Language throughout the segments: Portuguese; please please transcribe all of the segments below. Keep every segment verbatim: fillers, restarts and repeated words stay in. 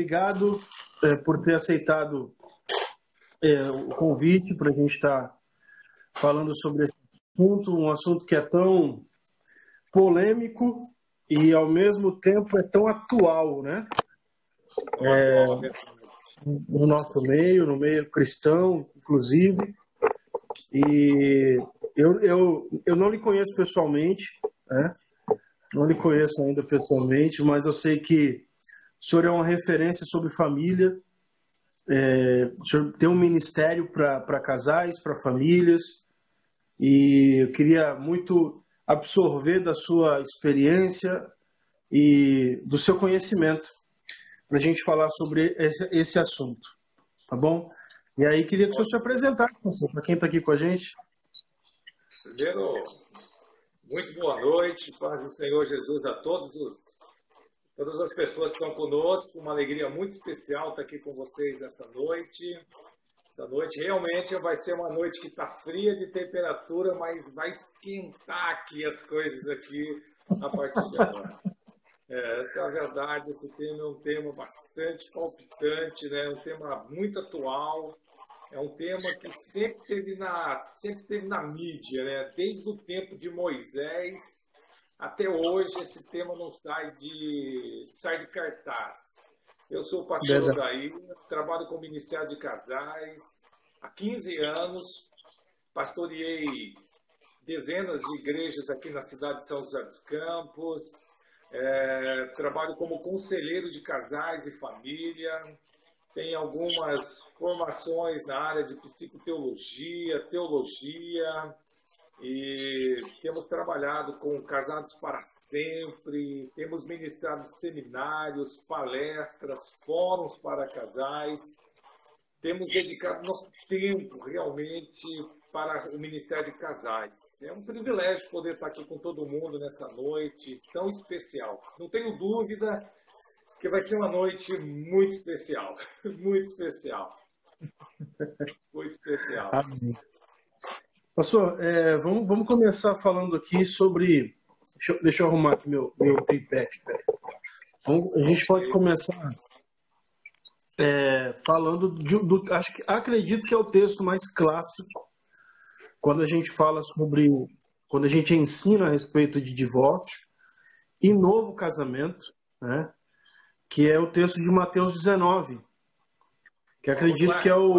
obrigado é, por ter aceitado é, o convite para a gente estar tá falando sobre esse assunto, um assunto que é tão polêmico e, ao mesmo tempo, é tão atual, né? É, no nosso meio, no meio cristão, inclusive. E eu, eu, eu não lhe conheço pessoalmente, né? Não lhe conheço ainda pessoalmente, mas eu sei que o senhor é uma referência sobre família, é, o senhor tem um ministério para casais, para famílias, e eu queria muito absorver da sua experiência e do seu conhecimento para a gente falar sobre esse, esse assunto, tá bom? E aí queria que o senhor se apresentasse, para quem está aqui com a gente. Primeiro, muito boa noite, paz do Senhor Jesus a todos os, todas as pessoas que estão conosco. Uma alegria muito especial estar aqui com vocês essa noite. Essa noite realmente vai ser uma noite que está fria de temperatura, mas vai esquentar aqui as coisas aqui a partir de agora. É, essa é a verdade, esse tema é um tema bastante palpitante, né? Um tema muito atual, é um tema que sempre teve na, sempre teve na mídia, né? Desde o tempo de Moisés até hoje esse tema não sai de, sai de cartaz. Eu sou o pastor Odair, trabalho com o Ministério de Casais há quinze anos, pastoreei dezenas de igrejas aqui na cidade de São José dos Campos, é, trabalho como conselheiro de casais e família, tenho algumas formações na área de psicoteologia, teologia, e temos trabalhado com Casados para Sempre, temos ministrado seminários, palestras, fóruns para casais, temos dedicado nosso tempo realmente para o Ministério de Casais. É um privilégio poder estar aqui com todo mundo nessa noite tão especial. Não tenho dúvida que vai ser uma noite muito especial, muito especial, muito especial. Amém. Pastor, é, vamos, vamos começar falando aqui sobre... Deixa eu, deixa eu arrumar aqui meu, meu tripé. Vamos, a gente pode começar é, falando de, do... Acho que, acredito que é o texto mais clássico quando a gente fala sobre... Quando a gente ensina a respeito de divórcio e novo casamento, né? Que é o texto de Mateus dezenove, que acredito que é o...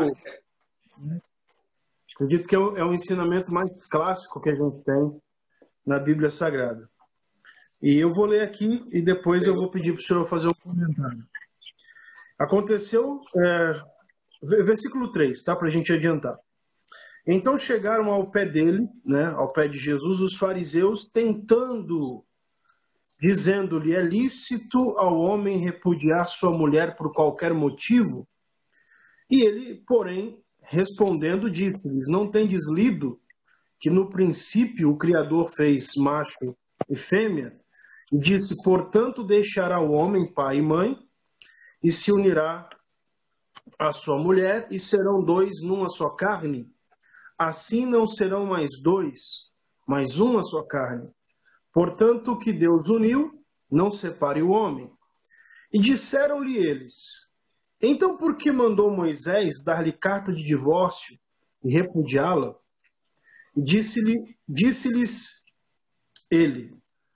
Acredito que é o, é o ensinamento mais clássico que a gente tem na Bíblia Sagrada. E eu vou ler aqui e depois Sim. eu vou pedir para o senhor fazer um comentário. Aconteceu, é, versículo três, tá? Para a gente adiantar. Então chegaram ao pé dele, né, ao pé de Jesus, os fariseus tentando, dizendo-lhe, é lícito ao homem repudiar sua mulher por qualquer motivo? E ele, porém, respondendo, disse-lhes, não tendes lido que no princípio o Criador fez macho e fêmea? E disse, portanto, deixará o homem pai e mãe e se unirá à sua mulher e serão dois numa só carne? Assim não serão mais dois, mas uma só carne. Portanto, o que Deus uniu, não separe o homem. E disseram-lhe eles, então por que mandou Moisés dar-lhe carta de divórcio e repudiá-la? Disse-lhe, disse-lhes ele,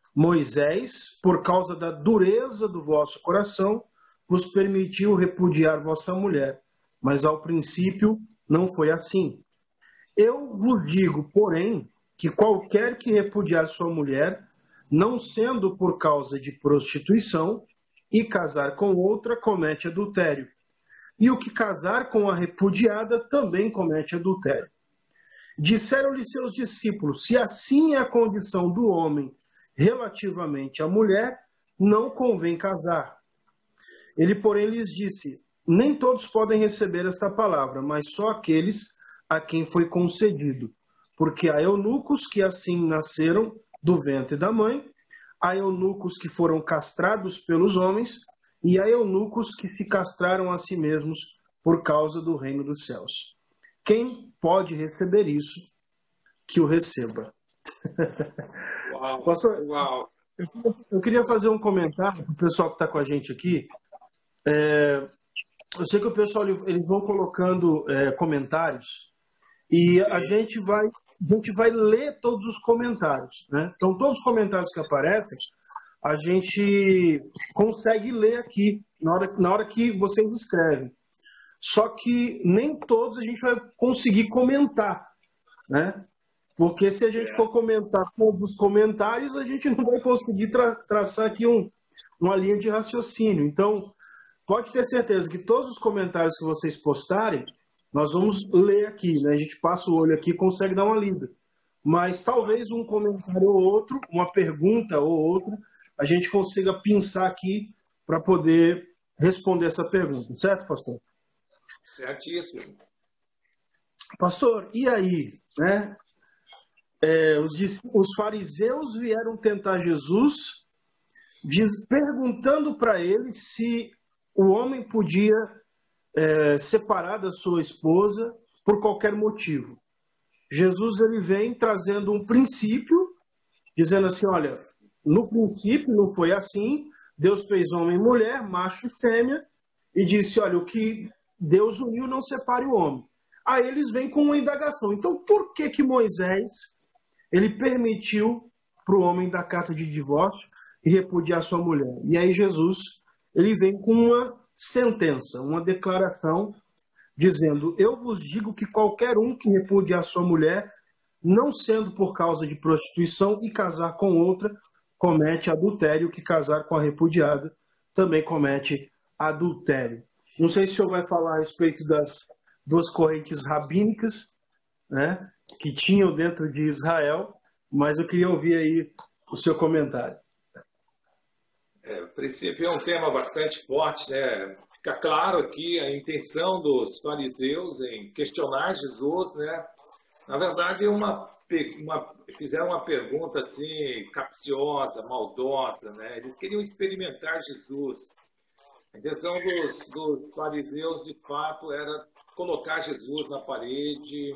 Moisés, por causa da dureza do vosso coração, vos permitiu repudiar vossa mulher, mas ao princípio não foi assim. Eu vos digo, porém, que qualquer que repudiar sua mulher, não sendo por causa de prostituição, e casar com outra, comete adultério. E o que casar com a repudiada também comete adultério. Disseram-lhe seus discípulos, se assim é a condição do homem relativamente à mulher, não convém casar. Ele, porém, lhes disse, nem todos podem receber esta palavra, mas só aqueles a quem foi concedido. Porque há eunucos que assim nasceram do ventre da mãe, há eunucos que foram castrados pelos homens, e há eunucos que se castraram a si mesmos por causa do reino dos céus. Quem pode receber isso, que o receba. Uau, Pastor, uau. Eu, eu queria fazer um comentário para o pessoal que está com a gente aqui. É, eu sei que o pessoal eles vão colocando é, comentários e a gente vai a gente vai ler todos os comentários, né? Então todos os comentários que aparecem a gente consegue ler aqui na hora, na hora que vocês escrevem. Só que nem todos a gente vai conseguir comentar, né? Porque se a gente for comentar todos os comentários, a gente não vai conseguir tra traçar aqui um, uma linha de raciocínio. Então, pode ter certeza que todos os comentários que vocês postarem, nós vamos ler aqui, né? A gente passa o olho aqui e consegue dar uma lida. Mas talvez um comentário ou outro, uma pergunta ou outra, a gente consiga pensar aqui para poder responder essa pergunta. Certo, pastor? Certíssimo. Pastor, e aí, né? É, os, os fariseus vieram tentar Jesus, diz, perguntando para ele se o homem podia é, separar da sua esposa por qualquer motivo. Jesus ele vem trazendo um princípio, dizendo assim, olha, no princípio não foi assim, Deus fez homem e mulher, macho e fêmea, e disse, olha, o que Deus uniu não separe o homem. Aí eles vêm com uma indagação. Então, por que que Moisés ele permitiu para o homem dar carta de divórcio e repudiar sua mulher? E aí Jesus ele vem com uma sentença, uma declaração, dizendo, eu vos digo que qualquer um que repudiar sua mulher, não sendo por causa de prostituição e casar com outra, comete adultério, que casar com a repudiada também comete adultério. Não sei se o senhor vai falar a respeito das duas correntes rabínicas, né, que tinham dentro de Israel, mas eu queria ouvir aí o seu comentário. É, o princípio é um tema bastante forte, né? Fica claro aqui a intenção dos fariseus em questionar Jesus, né? Na verdade, uma, uma, fizeram uma pergunta assim, capciosa, maldosa, né? Eles queriam experimentar Jesus. A intenção dos, dos fariseus, de fato, era colocar Jesus na parede,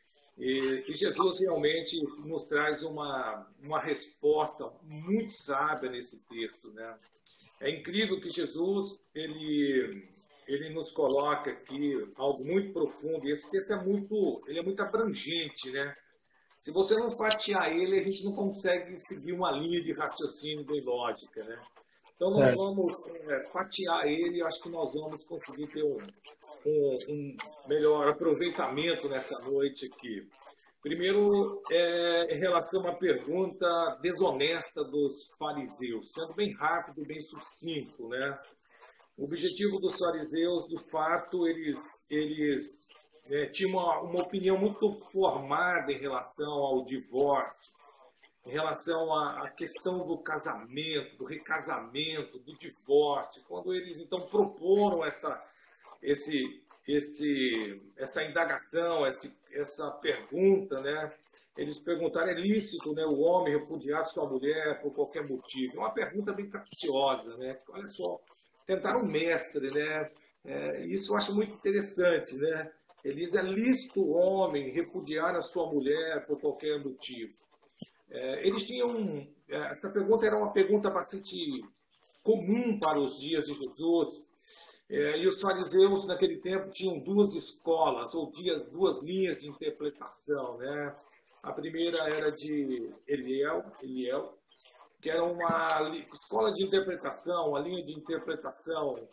e, e Jesus realmente nos traz uma, uma resposta muito sábia nesse texto, né? É incrível que Jesus, ele, ele nos coloca aqui algo muito profundo, e esse texto é muito, ele é muito abrangente, né? Se você não fatiar ele, a gente não consegue seguir uma linha de raciocínio bem lógica, né? Então, nós vamos é, fatiar ele e acho que nós vamos conseguir ter um, um, um melhor aproveitamento nessa noite aqui. Primeiro, é, em relação à pergunta desonesta dos fariseus, sendo bem rápido, bem sucinto, né? O objetivo dos fariseus, de fato, eles, eles é, tinham uma, uma opinião muito formada em relação ao divórcio, em relação à, à questão do casamento, do recasamento, do divórcio. Quando eles, então, proporam essa, esse, esse, essa indagação, esse, essa pergunta, né? Eles perguntaram, é lícito, né, o homem repudiar sua mulher por qualquer motivo? É uma pergunta bem capciosa, né? Olha só, tentaram um mestre, né? É, isso eu acho muito interessante, né? Ele diz, é lícito o homem repudiar a sua mulher por qualquer motivo? É, eles tinham, essa pergunta era uma pergunta bastante comum para os dias de Jesus, é, e os fariseus naquele tempo tinham duas escolas, ou dias, duas linhas de interpretação, né? A primeira era de Eliel, Eliel, que era uma escola de interpretação, uma linha de interpretação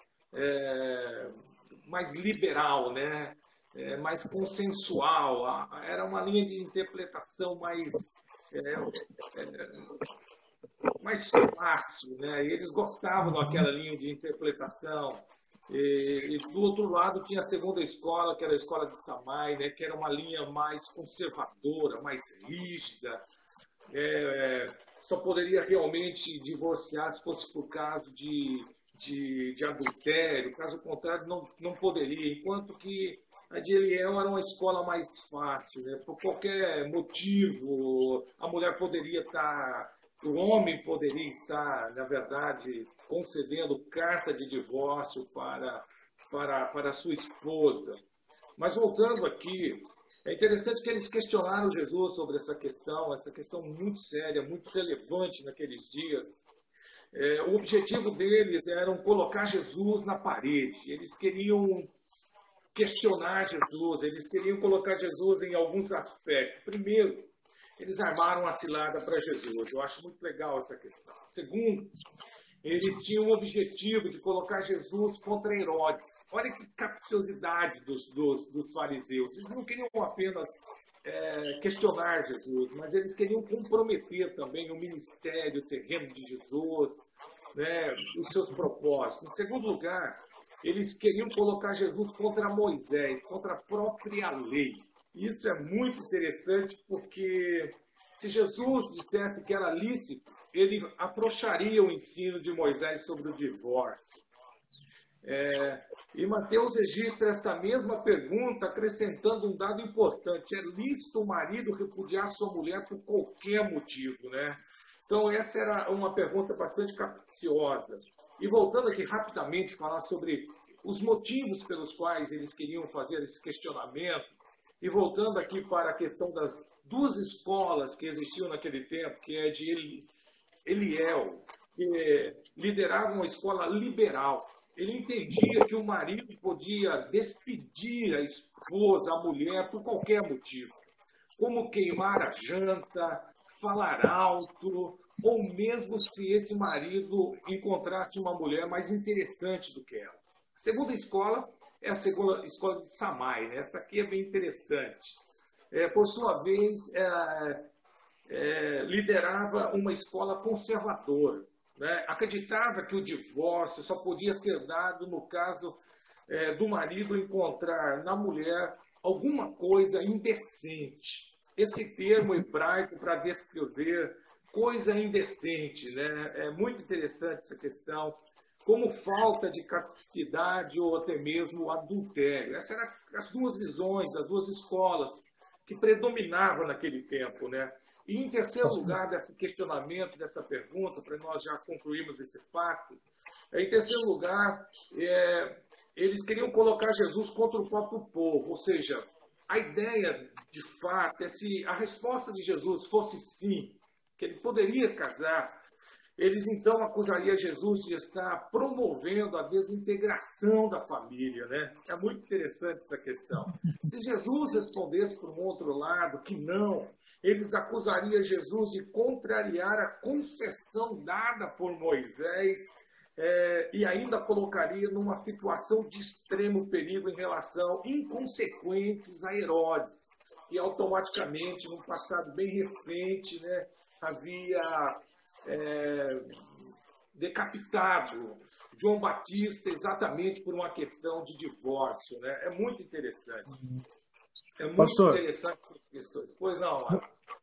é, mais liberal, né? É, mais consensual, era uma linha de interpretação mais É, é, mais fácil, né? E eles gostavam daquela linha de interpretação. E, e do outro lado tinha a segunda escola, que era a escola de Samai, né? Que era uma linha mais conservadora, mais rígida. É, só poderia realmente divorciar se fosse por caso de, de, de adultério, caso contrário não, não poderia. Enquanto que a de Eliel era uma escola mais fácil, né? Por qualquer motivo, a mulher poderia estar, o homem poderia estar, na verdade, concedendo carta de divórcio para, para, para sua esposa. Mas voltando aqui, é interessante que eles questionaram Jesus sobre essa questão, essa questão muito séria, muito relevante naqueles dias. É, o objetivo deles era colocar Jesus na parede. Eles queriam questionar Jesus, eles queriam colocar Jesus em alguns aspectos. Primeiro, eles armaram a cilada para Jesus. Eu acho muito legal essa questão. Segundo, eles tinham o objetivo de colocar Jesus contra Herodes. Olha que capciosidade dos, dos, dos fariseus. Eles não queriam apenas é, questionar Jesus, mas eles queriam comprometer também o ministério terreno de Jesus, né, os seus propósitos. Em segundo lugar, eles queriam colocar Jesus contra Moisés, contra a própria lei. Isso é muito interessante porque se Jesus dissesse que era lícito, ele afrouxaria o ensino de Moisés sobre o divórcio. É, e Mateus registra esta mesma pergunta, acrescentando um dado importante. É lícito o marido repudiar sua mulher por qualquer motivo, né? Então, essa era uma pergunta bastante capciosa. E voltando aqui rapidamente, falar sobre os motivos pelos quais eles queriam fazer esse questionamento, e voltando aqui para a questão das duas escolas que existiam naquele tempo, que é de Eliel, que liderava uma escola liberal. Ele entendia que o marido podia despedir a esposa, a mulher, por qualquer motivo, como queimar a janta, falar alto, ou mesmo se esse marido encontrasse uma mulher mais interessante do que ela. A segunda escola é a segunda escola de Samai, né? Essa aqui é bem interessante. É, por sua vez, é, é, liderava uma escola conservadora, né? Acreditava que o divórcio só podia ser dado no caso é, do marido encontrar na mulher alguma coisa indecente. Esse termo hebraico para descrever coisa indecente, né? É muito interessante essa questão, como falta de capacidade ou até mesmo adultério. Essas eram as duas visões, as duas escolas que predominavam naquele tempo, né? E em terceiro lugar, desse questionamento, dessa pergunta, para nós já concluirmos esse fato, em terceiro lugar, é, eles queriam colocar Jesus contra o próprio povo, ou seja, a ideia, de fato, é se a resposta de Jesus fosse sim, que ele poderia casar, eles então acusariam Jesus de estar promovendo a desintegração da família, né? É muito interessante essa questão. Se Jesus respondesse por um outro lado que não, eles acusariam Jesus de contrariar a concessão dada por Moisés é, e ainda colocaria numa situação de extremo perigo em relação inconsequentes a Herodes, que automaticamente, num passado bem recente, né, havia é, decapitado João Batista exatamente por uma questão de divórcio, né? É muito interessante. É muito Pastor, interessante as questões. Pois não, Ana.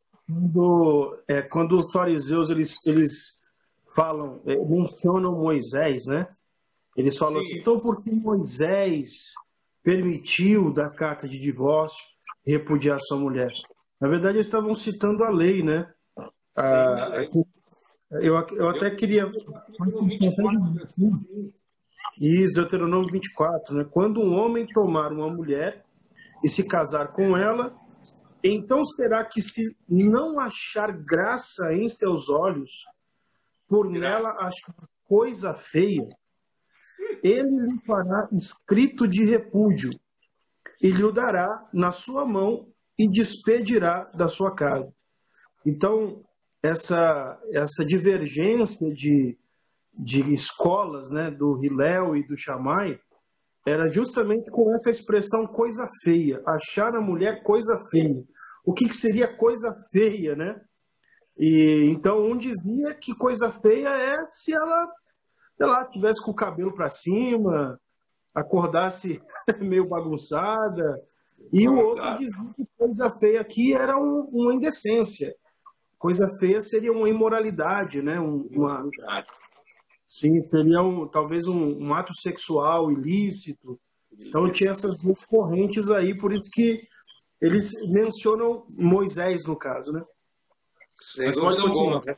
Quando, é, quando os fariseus eles, eles falam, é, mencionam Moisés, né? Eles falam Sim. assim, então por que Moisés permitiu da carta de divórcio repudiar sua mulher? Na verdade, eles estavam citando a lei, né? Sim, Ah, a lei. eu, eu até Eu, queria... vinte e quatro, Isso, Deuteronômio vinte e quatro, né? Quando um homem tomar uma mulher e se casar com ela, então será que se não achar graça em seus olhos, por Graça. nela achar coisa feia, ele lhe fará escrito de repúdio e lhe o dará na sua mão e despedirá da sua casa. Então, essa, essa divergência de, de escolas, né, do Hillel e do Shammai, era justamente com essa expressão coisa feia, achar a mulher coisa feia. O que, que seria coisa feia, né? E então um dizia que coisa feia é se ela, sei lá, tivesse com o cabelo para cima, acordasse meio bagunçada, e o outro dizia que coisa feia aqui era um, uma indecência. Coisa feia seria uma imoralidade, né? Um, uma, sim, seria um, talvez um, um ato sexual ilícito. Então tinha essas duas correntes aí, por isso que eles mencionam Moisés no caso, né? Sem Mas dúvida pode continuar. alguma.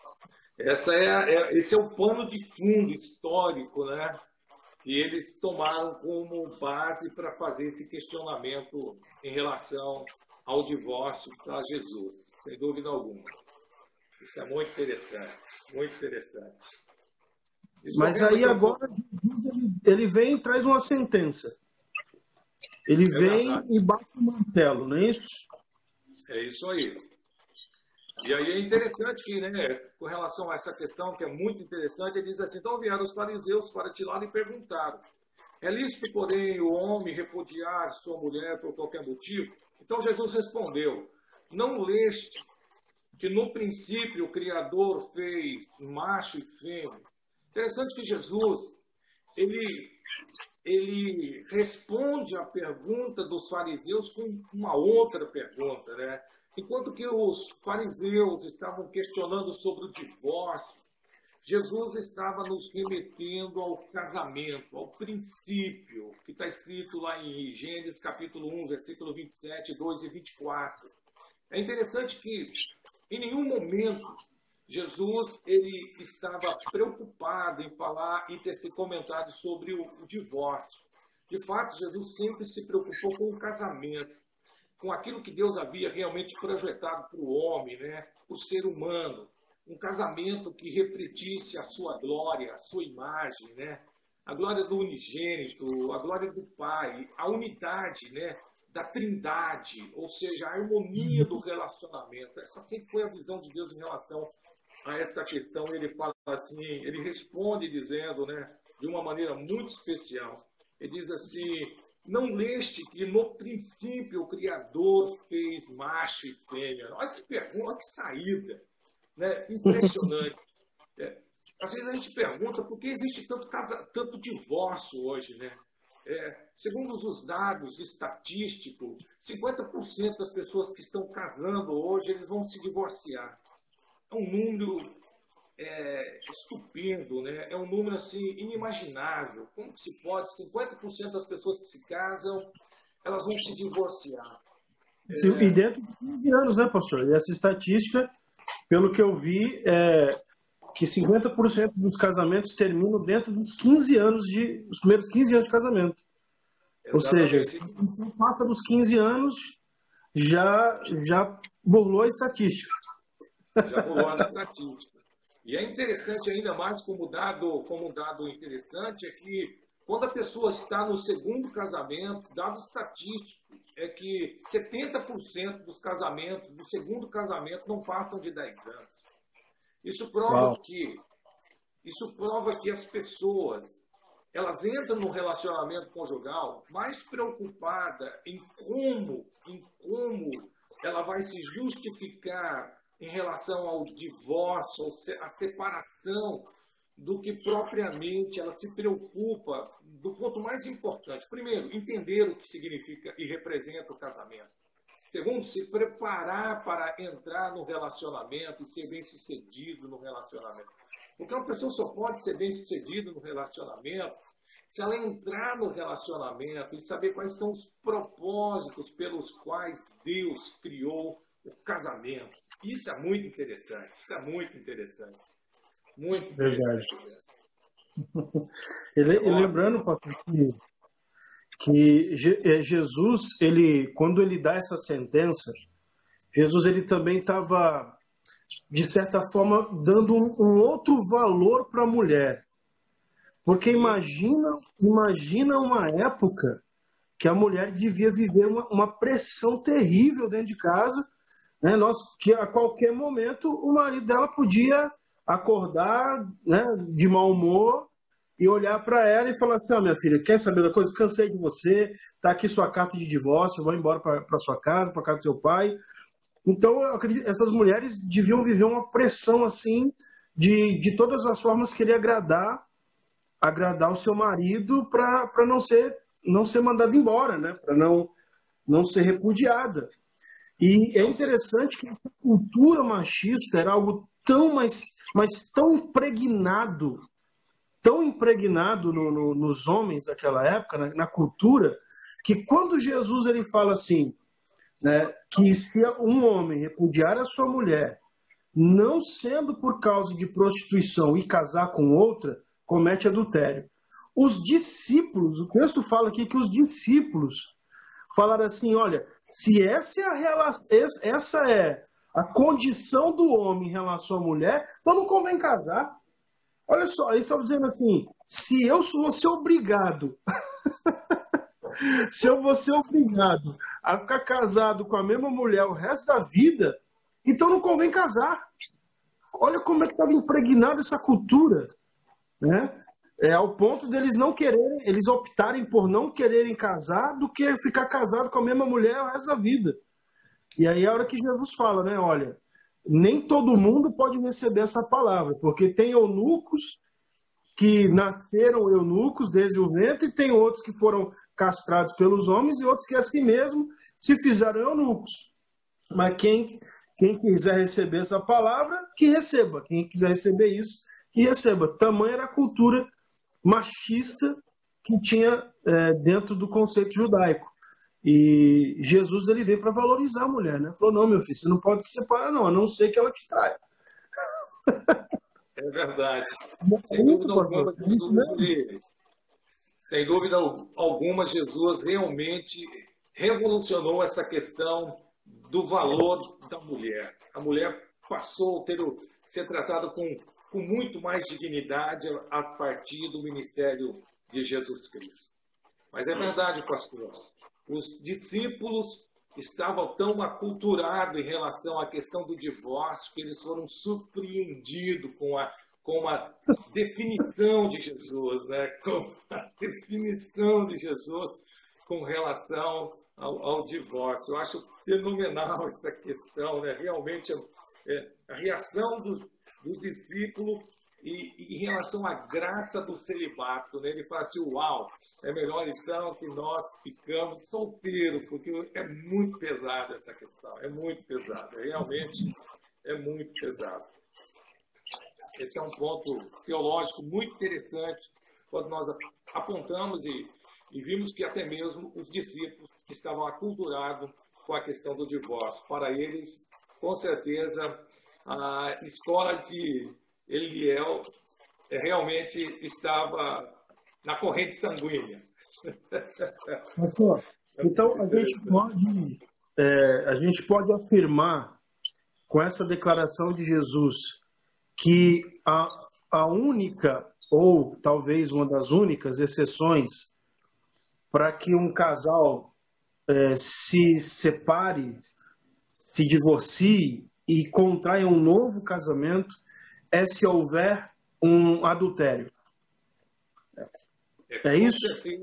Essa é, é, esse é o pano de fundo histórico, né, que eles tomaram como base para fazer esse questionamento em relação ao divórcio para Jesus, sem dúvida alguma. Isso é muito interessante, muito interessante. Mas aí agora ele vem e traz uma sentença. Ele É vem verdade. e bate o martelo, não é isso? É isso aí. E aí é interessante que, né, com relação a essa questão, que é muito interessante, ele diz assim, então vieram os fariseus para de lá e perguntaram, é lícito, porém, o homem repudiar sua mulher por qualquer motivo? Então Jesus respondeu, não leste que no princípio o Criador fez macho e fêmea? Interessante que Jesus, ele, ele responde à pergunta dos fariseus com uma outra pergunta, né? Enquanto que os fariseus estavam questionando sobre o divórcio, Jesus estava nos remetendo ao casamento, ao princípio, que está escrito lá em Gênesis capítulo um, versículo vinte e sete, dois e vinte e quatro. É interessante que em nenhum momento Jesus ele estava preocupado em falar e ter se comentado sobre o, o divórcio. De fato, Jesus sempre se preocupou com o casamento, com aquilo que Deus havia realmente projetado para o homem, né? Para o ser humano. Um casamento que refletisse a sua glória, a sua imagem, né? A glória do unigênito, a glória do Pai, a unidade, né? Da trindade, ou seja, a harmonia do relacionamento. Essa sempre foi a visão de Deus em relação a essa questão. Ele fala assim, ele responde dizendo, né? De uma maneira muito especial. Ele diz assim, não leste que no princípio o Criador fez macho e fêmea? Olha que pergunta, olha que saída, né? Impressionante. É, às vezes a gente pergunta por que existe tanto, casa, tanto divórcio hoje, né? É, segundo os dados estatísticos, cinquenta por cento das pessoas que estão casando hoje, eles vão se divorciar. É um número é, estupendo, né? É um número assim, inimaginável. Como que se pode? cinquenta por cento das pessoas que se casam, elas vão se divorciar. É... E dentro de quinze anos, né, pastor? E essa estatística, pelo que eu vi, é que cinquenta por cento dos casamentos terminam dentro dos quinze anos de, os primeiros quinze anos de casamento. Exatamente. Ou seja, se passa dos quinze anos, já, já burlou a estatística. Já burlou a estatística. E é interessante ainda mais como dado, como dado interessante é que quando a pessoa está no segundo casamento, dado estatístico, é que setenta por cento dos casamentos, do segundo casamento, não passam de dez anos. Isso prova Uau. que isso prova que as pessoas elas entram no relacionamento conjugal mais preocupada em como, em como ela vai se justificar em relação ao divórcio, à separação, do que propriamente ela se preocupa do ponto mais importante. Primeiro, entender o que significa e representa o casamento. Segundo, se preparar para entrar no relacionamento e ser bem-sucedido no relacionamento. Porque uma pessoa só pode ser bem-sucedida no relacionamento se ela entrar no relacionamento e saber quais são os propósitos pelos quais Deus criou o casamento. Isso é muito interessante. Isso é muito interessante. Muito interessante. Verdade. E lembrando, pastor, que, que Jesus, ele, quando ele dá essa sentença, Jesus ele também estava, de certa forma, dando um, um outro valor para a mulher. Porque imagina, imagina uma época que a mulher devia viver uma, uma pressão terrível dentro de casa, né? Nós, que a qualquer momento o marido dela podia acordar, né, de mau humor e olhar para ela e falar assim, ah, minha filha, quer saber da coisa? Cansei de você, tá aqui sua carta de divórcio, vou embora para sua casa, para casa do seu pai. Então, eu acredito que essas mulheres deviam viver uma pressão assim, de, de todas as formas querer agradar, agradar o seu marido para não ser, não ser mandada embora, né? Para não, não ser repudiada. E é interessante que a cultura machista era algo tão, mas, mas tão impregnado, tão impregnado no, no, nos homens daquela época, na, na cultura, que quando Jesus ele fala assim, né, que se um homem repudiar a sua mulher, não sendo por causa de prostituição e casar com outra, comete adultério. Os discípulos, o texto fala aqui que os discípulos falaram assim, olha, se essa é a, relação, essa é a condição do homem em relação à mulher, então não convém casar. Olha só, eles estavam dizendo assim, se eu vou ser obrigado, se eu vou ser obrigado a ficar casado com a mesma mulher o resto da vida, então não convém casar. Olha como é que estava impregnada essa cultura, né? É ao ponto deles não quererem, eles optarem por não quererem casar do que ficar casado com a mesma mulher o resto da vida. E aí é a hora que Jesus fala, né? Olha, nem todo mundo pode receber essa palavra, porque tem eunucos que nasceram eunucos desde o ventre, e tem outros que foram castrados pelos homens e outros que assim mesmo se fizeram eunucos. Mas quem, quem quiser receber essa palavra, que receba. Quem quiser receber isso, que receba. Tamanha era a cultura machista que tinha é, dentro do conceito judaico. E Jesus ele veio para valorizar a mulher, né? Falou, não, meu filho, você não pode se separar não, a não ser que ela te traia. É verdade. Sem dúvida alguma, Jesus, ele, sem dúvida alguma, Jesus realmente revolucionou essa questão do valor da mulher. A mulher passou a ter, ser tratada com, com muito mais dignidade a partir do ministério de Jesus Cristo. Mas é verdade, pastor, os discípulos estavam tão aculturados em relação à questão do divórcio que eles foram surpreendidos com a, com a definição de Jesus, né? Com a definição de Jesus com relação ao, ao divórcio. Eu acho fenomenal essa questão, né? Realmente é, a reação dos, dos discípulos e, e em relação à graça do celibato, né? Ele fala assim, uau, é melhor então que nós ficamos solteiros, porque é muito pesada essa questão, é muito pesada, realmente é muito pesado. Esse é um ponto teológico muito interessante, quando nós apontamos e, e vimos que até mesmo os discípulos estavam aculturados com a questão do divórcio. Para eles, com certeza, a escola de Eliel realmente estava na corrente sanguínea. Pastor, então a gente pode, é, a gente pode afirmar com essa declaração de Jesus que a, a única, ou talvez uma das únicas exceções para que um casal é, se separe, se divorcie e contraia um novo casamento é se houver um adultério. É, é isso?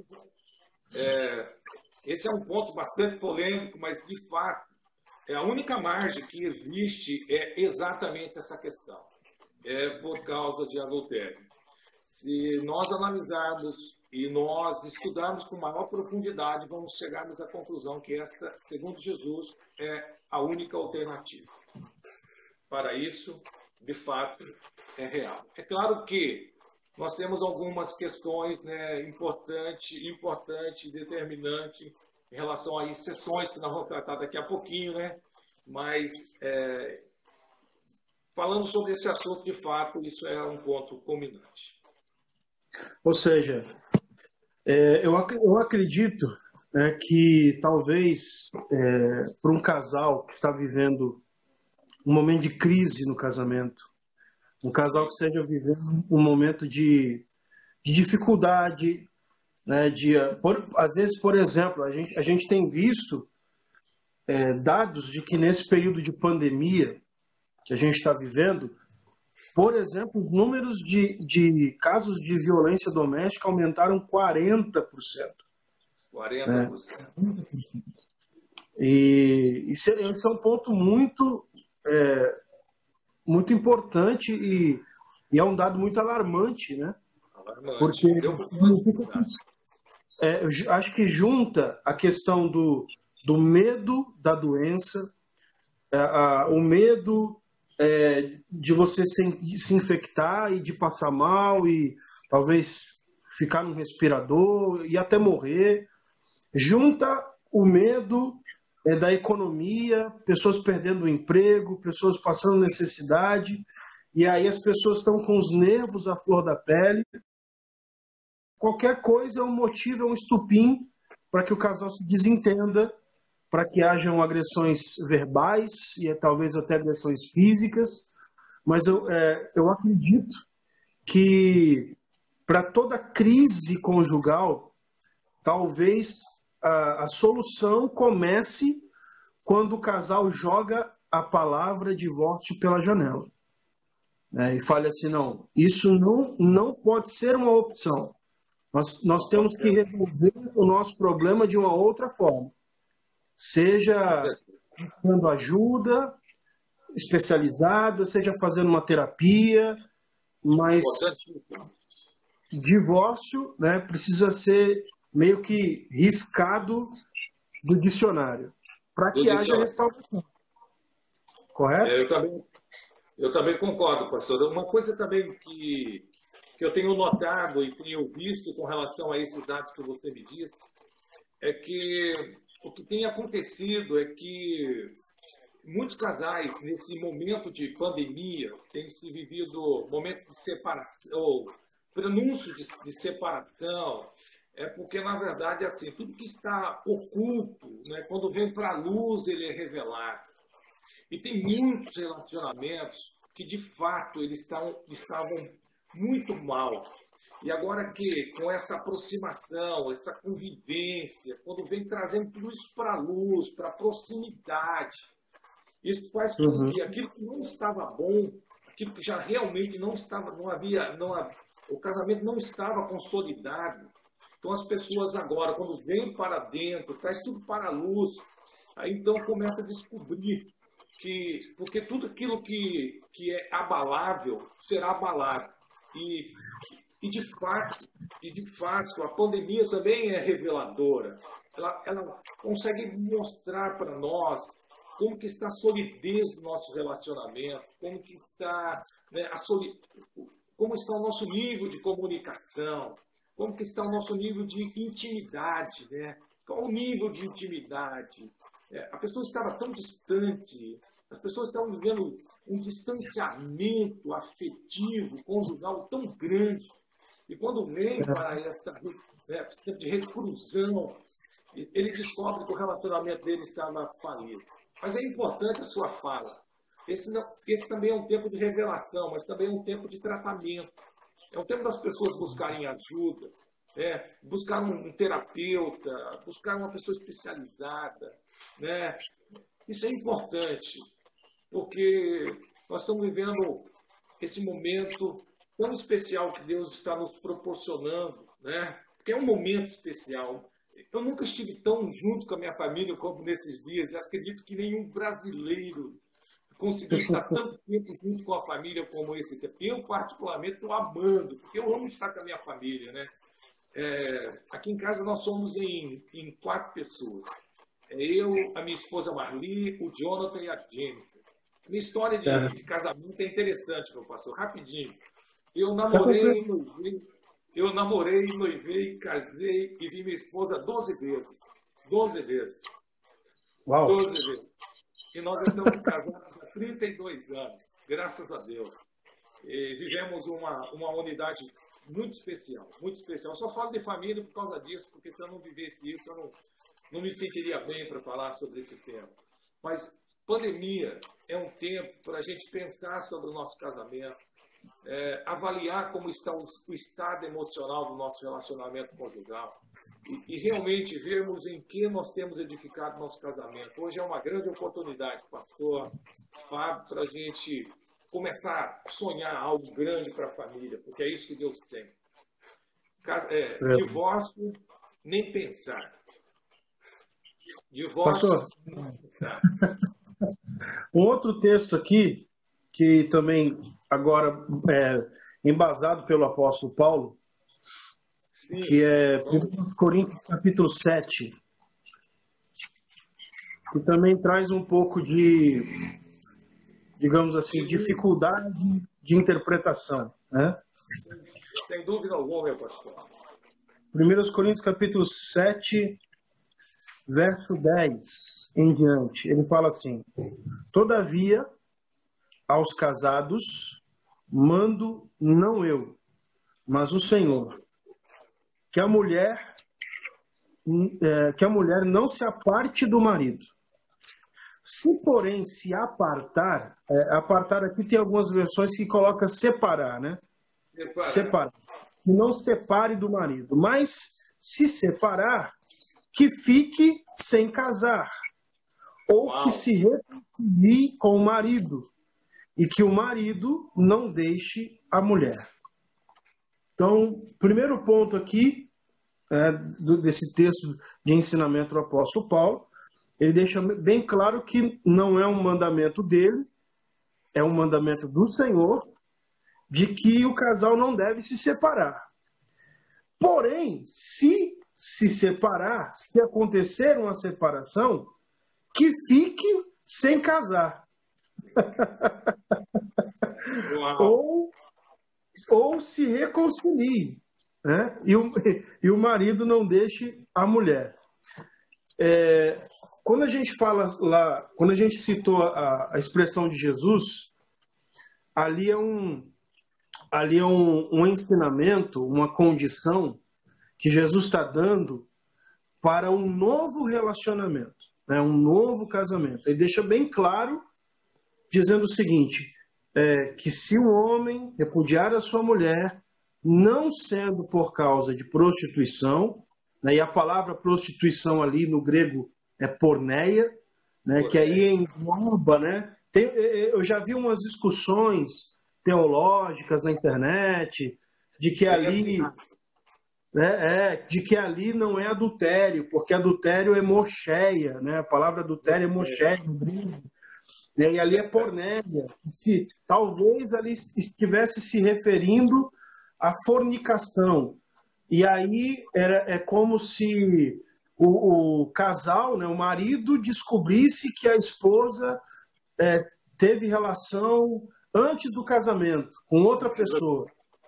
É, esse é um ponto bastante polêmico, mas, de fato, é a única margem que existe é exatamente essa questão. É por causa de adultério. Se nós analisarmos e nós estudarmos com maior profundidade, vamos chegarmos à conclusão que esta, segundo Jesus, é a única alternativa. Para isso, de fato, é real. É claro que nós temos algumas questões, né, importantes, importante, determinante em relação a exceções que nós vamos tratar daqui a pouquinho, né? Mas é, falando sobre esse assunto, de fato, isso é um ponto culminante. Ou seja, é, eu, eu acredito né, que talvez é, para um casal que está vivendo um momento de crise no casamento, um casal que esteja vivendo um momento de, de dificuldade, né, de, por, às vezes, por exemplo, a gente, a gente tem visto é, dados de que nesse período de pandemia que a gente está vivendo, por exemplo, os números de, de casos de violência doméstica aumentaram quarenta por cento. quarenta por cento. Né? E isso é, esse é um ponto muito, é, muito importante e, e é um dado muito alarmante, né? Alarmante. Porque é, eu acho que junta a questão do, do medo da doença, a, a, o medo É, de você se, se infectar e de passar mal e talvez ficar no respirador e até morrer. Junta o medo é, da economia, pessoas perdendo o emprego, pessoas passando necessidade, e aí as pessoas estão com os nervos à flor da pele. Qualquer coisa é um motivo, é um estupim para que o casal se desentenda, para que hajam agressões verbais e talvez até agressões físicas, mas eu, é, eu acredito que para toda crise conjugal, talvez a, a solução comece quando o casal joga a palavra divórcio pela janela. É, e fale assim, não, isso não, não pode ser uma opção. Nós, nós temos que resolver o nosso problema de uma outra forma. Seja buscando ajuda especializada, seja fazendo uma terapia, mas divórcio, né, precisa ser meio que riscado do dicionário, para que haja restauração. Correto? É, eu, também, eu também concordo, pastor. Uma coisa também que, que eu tenho notado e tenho visto com relação a esses dados que você me disse, é que o que tem acontecido é que muitos casais, nesse momento de pandemia, têm se vivido momentos de separação, ou prenúncio de, de separação, é porque, na verdade, assim, tudo que está oculto, né, quando vem para a luz, ele é revelado. E tem muitos relacionamentos que, de fato, eles estavam, estavam muito mal. E agora que, com essa aproximação, essa convivência, quando vem trazendo tudo isso para a luz, para a proximidade, isso faz com Uhum. que aquilo que não estava bom, aquilo que já realmente não estava, não havia, não havia, o casamento não estava consolidado. Então as pessoas agora, quando vêm para dentro, traz tudo para a luz, aí então começa a descobrir que, porque tudo aquilo que, que é abalável será abalado. E, e de fato, e de fato, a pandemia também é reveladora. Ela, ela consegue mostrar para nós como que está a solidez do nosso relacionamento, como que está, né, a soli... como está o nosso nível de comunicação, como que está o nosso nível de intimidade, né? Qual o nível de intimidade? É, a pessoa estava tão distante, as pessoas estavam vivendo um distanciamento afetivo, conjugal tão grande. E quando vem para esta, né, esse tempo de reclusão, ele descobre que o relacionamento dele estava falido. Mas é importante a sua fala. Esse, não, esse também é um tempo de revelação, mas também é um tempo de tratamento. É um tempo das pessoas buscarem ajuda, né? Buscar um, um terapeuta, buscar uma pessoa especializada, né? Isso é importante, porque nós estamos vivendo esse momento tão especial que Deus está nos proporcionando, né? Porque é um momento especial. Eu nunca estive tão junto com a minha família como nesses dias. Eu acredito que nenhum brasileiro conseguiu estar tanto tempo junto com a família como esse tempo. Eu, particularmente, estou amando, porque eu amo estar com a minha família, né? É, aqui em casa nós somos em, em quatro pessoas. É eu, a minha esposa Marli, o Jonathan e a Jennifer. A minha história de, é. de casamento é interessante, meu pastor, rapidinho. Eu namorei, noivei, eu namorei, noivei, casei e vi minha esposa doze vezes. doze vezes. Uau. doze vezes. E nós estamos casados há trinta e dois anos, graças a Deus. E vivemos uma, uma unidade muito especial, muito especial. Eu só falo de família por causa disso, porque se eu não vivesse isso, eu não, não me sentiria bem para falar sobre esse tema. Mas pandemia é um tempo para a gente pensar sobre o nosso casamento, é, avaliar como está o, o estado emocional do nosso relacionamento conjugal. E, e realmente vermos em que nós temos edificado nosso casamento. Hoje é uma grande oportunidade, pastor Fábio, para a gente começar a sonhar algo grande para a família, porque é isso que Deus tem. É, é. Divórcio, nem pensar. Divórcio, pastor, nem pensar. Um outro texto aqui, que também agora é embasado pelo apóstolo Paulo, Sim. que é primeira Coríntios capítulo sete, que também traz um pouco de, digamos assim, dificuldade de interpretação, né? Sem dúvida alguma, meu pastor. primeira Coríntios capítulo sete, verso dez em diante, ele fala assim: todavia, aos casados, mando não eu, mas o Senhor, que a mulher é, que a mulher não se aparte do marido. Se, porém, se apartar, é, apartar aqui tem algumas versões que coloca separar, né? separar. separar. Que não separe do marido, mas se separar, que fique sem casar, ou Uau. que se reconcilie com o marido, e que o marido não deixe a mulher. Então, primeiro ponto aqui, é, do, desse texto de ensinamento do apóstolo Paulo, ele deixa bem claro que não é um mandamento dele, é um mandamento do Senhor, de que o casal não deve se separar. Porém, se se separar, se acontecer uma separação, que fique sem casar. ou, ou se reconcilie, né? E o, e o marido não deixe a mulher. É, quando a gente fala lá, quando a gente citou a, a expressão de Jesus, ali é um, ali é um, um ensinamento, uma condição que Jesus está dando para um novo relacionamento, né? Um novo casamento. Ele deixa bem claro, dizendo o seguinte, é, que se o homem repudiar a sua mulher, não sendo por causa de prostituição, né? E a palavra prostituição ali no grego é porneia, né? Que aí engloba, né? Tem, eu já vi umas discussões teológicas na internet de que ali... É, é, de que ali não é adultério, porque adultério é mocheia, né? A palavra adultério é mocheia no grego, né? E ali é pornéia. Se, talvez ali estivesse se referindo à fornicação. E aí era, é como se o, o casal, né, o marido, descobrisse que a esposa é, teve relação antes do casamento com outra pessoa.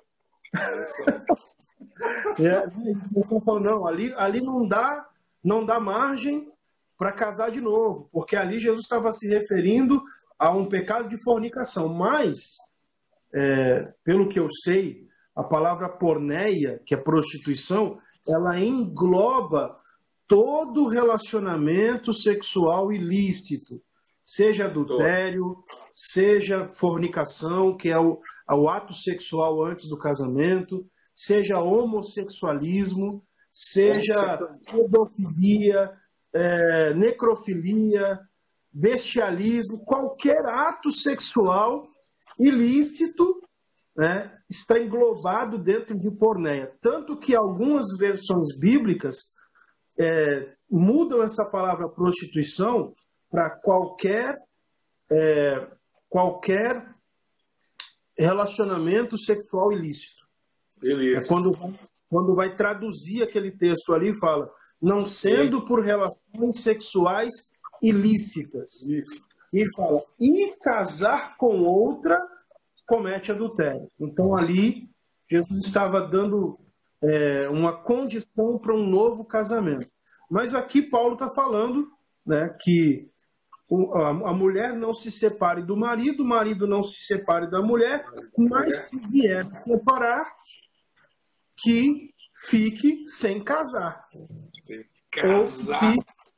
É, eu falo, não, ali, ali não dá, não dá margem para casar de novo, porque ali Jesus estava se referindo a um pecado de fornicação. Mas, é, pelo que eu sei, a palavra porneia, que é prostituição, ela engloba todo relacionamento sexual ilícito, seja adultério, seja fornicação, que é o, o ato sexual antes do casamento, seja homossexualismo, seja pedofilia, é, necrofilia, bestialismo, qualquer ato sexual ilícito, né, está englobado dentro de porneia. Tanto que algumas versões bíblicas é, mudam essa palavra prostituição para qualquer, é, qualquer relacionamento sexual ilícito. É quando, quando vai traduzir aquele texto ali, fala, não sendo por relações sexuais ilícitas. Isso. E fala, e casar com outra comete adultério. Então ali, Jesus estava dando é, uma condição para um novo casamento. Mas aqui Paulo está falando, né, que a mulher não se separe do marido, o marido não se separe da mulher, mas se vier separar, que fique sem casar. Sem casar.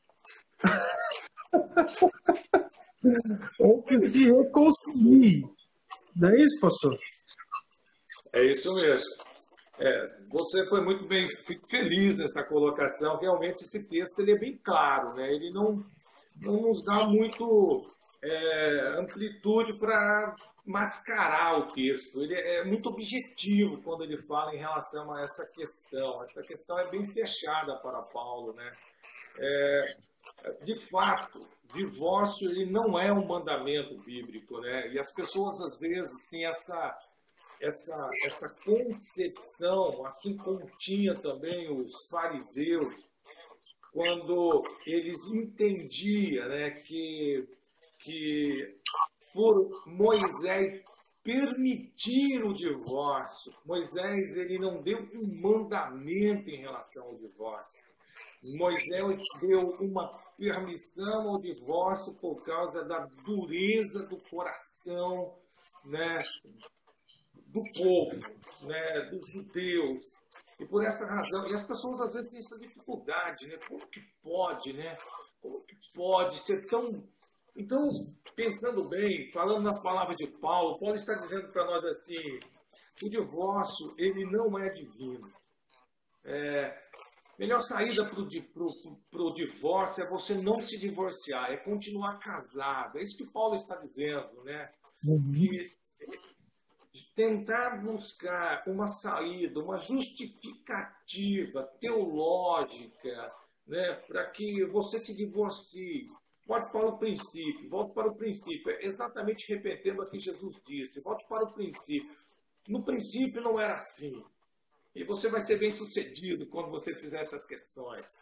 Ou, se... Ou que se reconcilie. Não é isso, pastor? É isso mesmo. É, você foi muito bem, fico feliz nessa colocação. Realmente esse texto ele é bem claro, né? Ele não, não nos dá muito é, amplitude para mascarar o texto. Ele é muito objetivo quando ele fala em relação a essa questão. Essa questão é bem fechada para Paulo, né? É, de fato, divórcio ele não é um mandamento bíblico, né? E as pessoas às vezes têm essa essa essa concepção, assim como tinha também os fariseus, quando eles entendiam, né, que que por Moisés permitir o divórcio, Moisés ele não deu um mandamento em relação ao divórcio. Moisés deu uma permissão ao divórcio por causa da dureza do coração, né, do povo, né, dos judeus. E por essa razão, e as pessoas às vezes têm essa dificuldade, né? Como que pode, né? Como que pode ser tão... Então, pensando bem, falando nas palavras de Paulo, Paulo está dizendo para nós assim, o divórcio ele não é divino. É, melhor saída para o divórcio é você não se divorciar, é continuar casado. É isso que Paulo está dizendo, né? Uhum. Que tentar buscar uma saída, uma justificativa teológica, né, para que você se divorcie. Volte para o princípio, volte para o princípio. É exatamente repetindo o que Jesus disse. Volte para o princípio. No princípio não era assim. E você vai ser bem sucedido quando você fizer essas questões.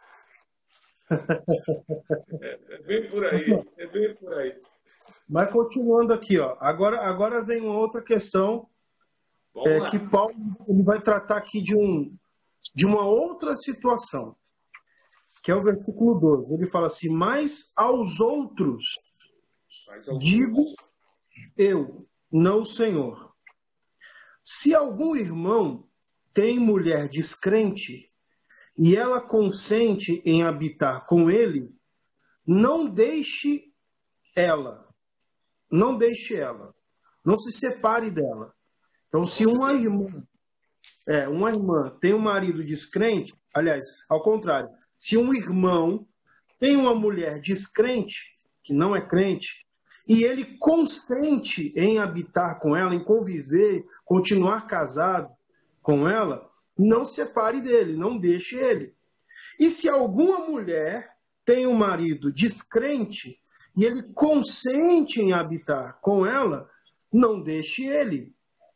É, é bem por aí, é bem por aí. Mas continuando aqui, ó. Agora, agora vem uma outra questão é, que Paulo ele vai tratar aqui de, um, de uma outra situação, que é o versículo doze. Ele fala assim, mas aos outros digo eu, não o Senhor. Se algum irmão tem mulher descrente e ela consente em habitar com ele, não deixe ela, não deixe ela, não se separe dela. Então, se uma irmã, é, uma irmã tem um marido descrente, aliás, ao contrário, se um irmão tem uma mulher descrente, que não é crente, e ele consente em habitar com ela, em conviver, continuar casado com ela, não separe dele, não deixe ele. E se alguma mulher tem um marido descrente e ele consente em habitar com ela, não deixe ele.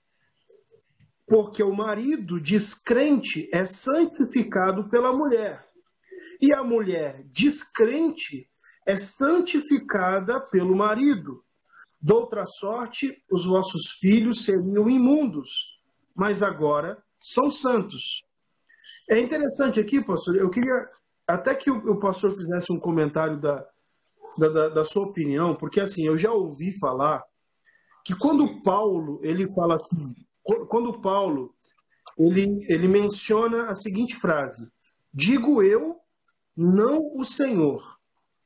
Porque o marido descrente é santificado pela mulher. E a mulher descrente é santificada pelo marido. Doutra sorte, os vossos filhos seriam imundos, mas agora são santos. É interessante aqui, pastor, eu queria até que o pastor fizesse um comentário da, da, da sua opinião, porque assim, eu já ouvi falar que quando Paulo, ele fala assim, quando Paulo, ele, ele menciona a seguinte frase, digo eu, não o Senhor.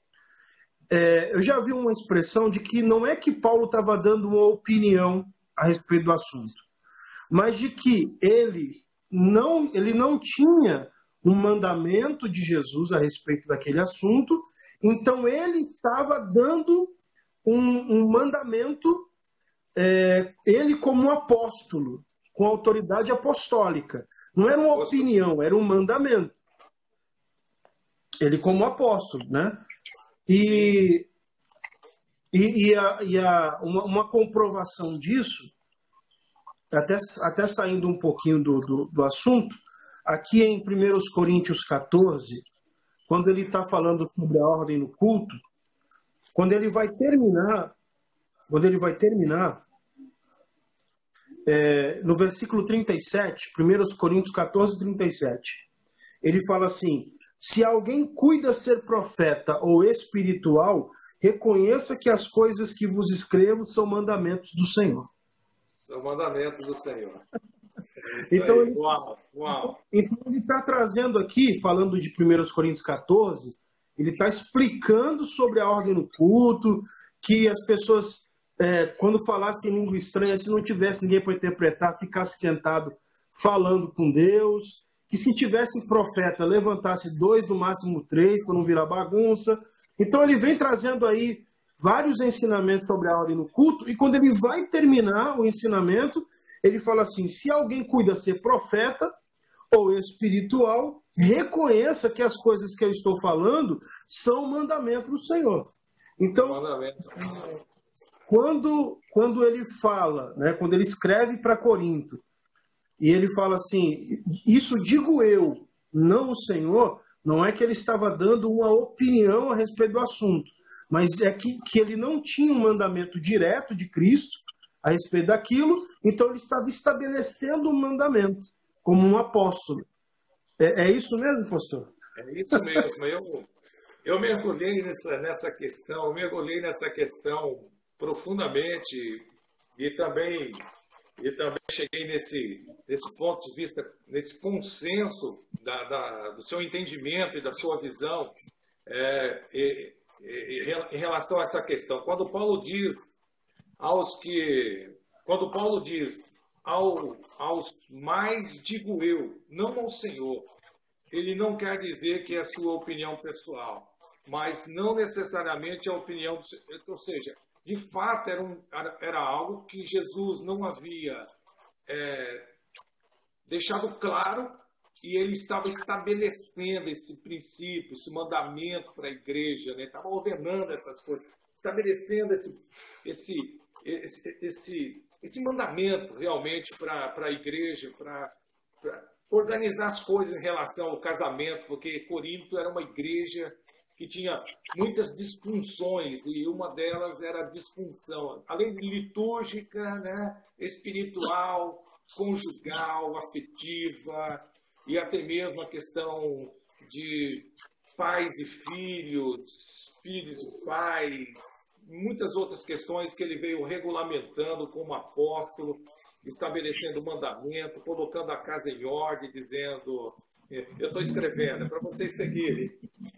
É, eu já vi uma expressão de que não é que Paulo estava dando uma opinião a respeito do assunto, mas de que ele não, ele não tinha um mandamento de Jesus a respeito daquele assunto, então ele estava dando um, um mandamento, é, ele como um apóstolo, com autoridade apostólica. Não era uma opinião, era um mandamento. Ele como apóstolo, né? E, e, e, a, e a, uma, uma comprovação disso, até, até saindo um pouquinho do, do, do assunto, aqui em primeira Coríntios quatorze, quando ele está falando sobre a ordem no culto, quando ele vai terminar, quando ele vai terminar, é, no versículo trinta e sete, primeira Coríntios quatorze, trinta e sete, ele fala assim, se alguém cuida ser profeta ou espiritual, reconheça que as coisas que vos escrevo são mandamentos do Senhor. São mandamentos do Senhor. Então ele, uau, uau. então ele está trazendo aqui, falando de primeira Coríntios quatorze, ele está explicando sobre a ordem no culto, que as pessoas, é, quando falassem em língua estranha, se não tivesse ninguém para interpretar, ficasse sentado falando com Deus, que se tivesse profeta, levantasse dois, no máximo três, para não virar bagunça. Então ele vem trazendo aí vários ensinamentos sobre a ordem no culto, e quando ele vai terminar o ensinamento, ele fala assim, se alguém cuida ser profeta ou espiritual, reconheça que as coisas que eu estou falando são mandamentos do Senhor. Então, quando, quando ele fala, né, quando ele escreve para Corinto, e ele fala assim, isso digo eu, não o Senhor, não é que ele estava dando uma opinião a respeito do assunto, mas é que, que ele não tinha um mandamento direto de Cristo a respeito daquilo, então ele estava estabelecendo um mandamento, como um apóstolo. É, é isso mesmo, pastor? É isso mesmo. Eu, eu mergulhei nessa, nessa questão, eu mergulhei nessa questão profundamente e também... E também cheguei nesse, nesse ponto de vista, nesse consenso da, da, do seu entendimento e da sua visão é, e, e, em relação a essa questão. Quando Paulo diz aos que, quando Paulo diz ao, aos mais, digo eu, não ao Senhor. Ele não quer dizer que é a sua opinião pessoal, mas não necessariamente a opinião do Senhor. Ou seja, de fato, era, um, era algo que Jesus não havia é, deixado claro, e ele estava estabelecendo esse princípio, esse mandamento para a igreja, né? Estava ordenando essas coisas, estabelecendo esse, esse, esse, esse, esse mandamento realmente para a igreja, para organizar as coisas em relação ao casamento, porque Corinto era uma igreja que tinha muitas disfunções, e uma delas era a disfunção, além de litúrgica, né? Espiritual, conjugal, afetiva, e até mesmo a questão de pais e filhos, filhos e pais, muitas outras questões que ele veio regulamentando como apóstolo, estabelecendo o mandamento, colocando a casa em ordem, dizendo... Eu estou escrevendo, é para vocês seguirem.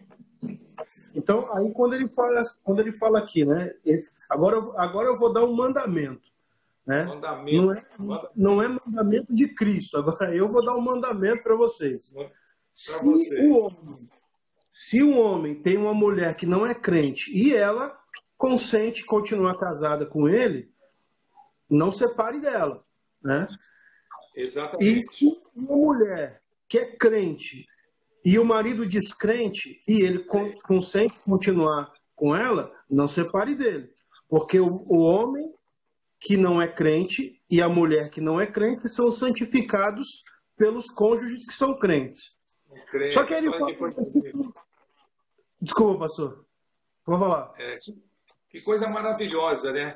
Então, aí quando ele fala, quando ele fala aqui, né? Esse, agora, agora eu vou dar um mandamento. Né? Mandamento. Não, é, não é mandamento de Cristo. Agora eu vou dar um mandamento para vocês. Se, vocês. O homem, se um homem tem uma mulher que não é crente e ela consente continuar casada com ele, não separe dela. Né? Exatamente. E se uma mulher que é crente e o marido descrente e ele consente continuar com ela, não separe dele. Porque o, o homem que não é crente e a mulher que não é crente são santificados pelos cônjuges que são crentes. Crente, só que ele só fala... que Desculpa, pastor. Vou falar. É, que coisa maravilhosa, né?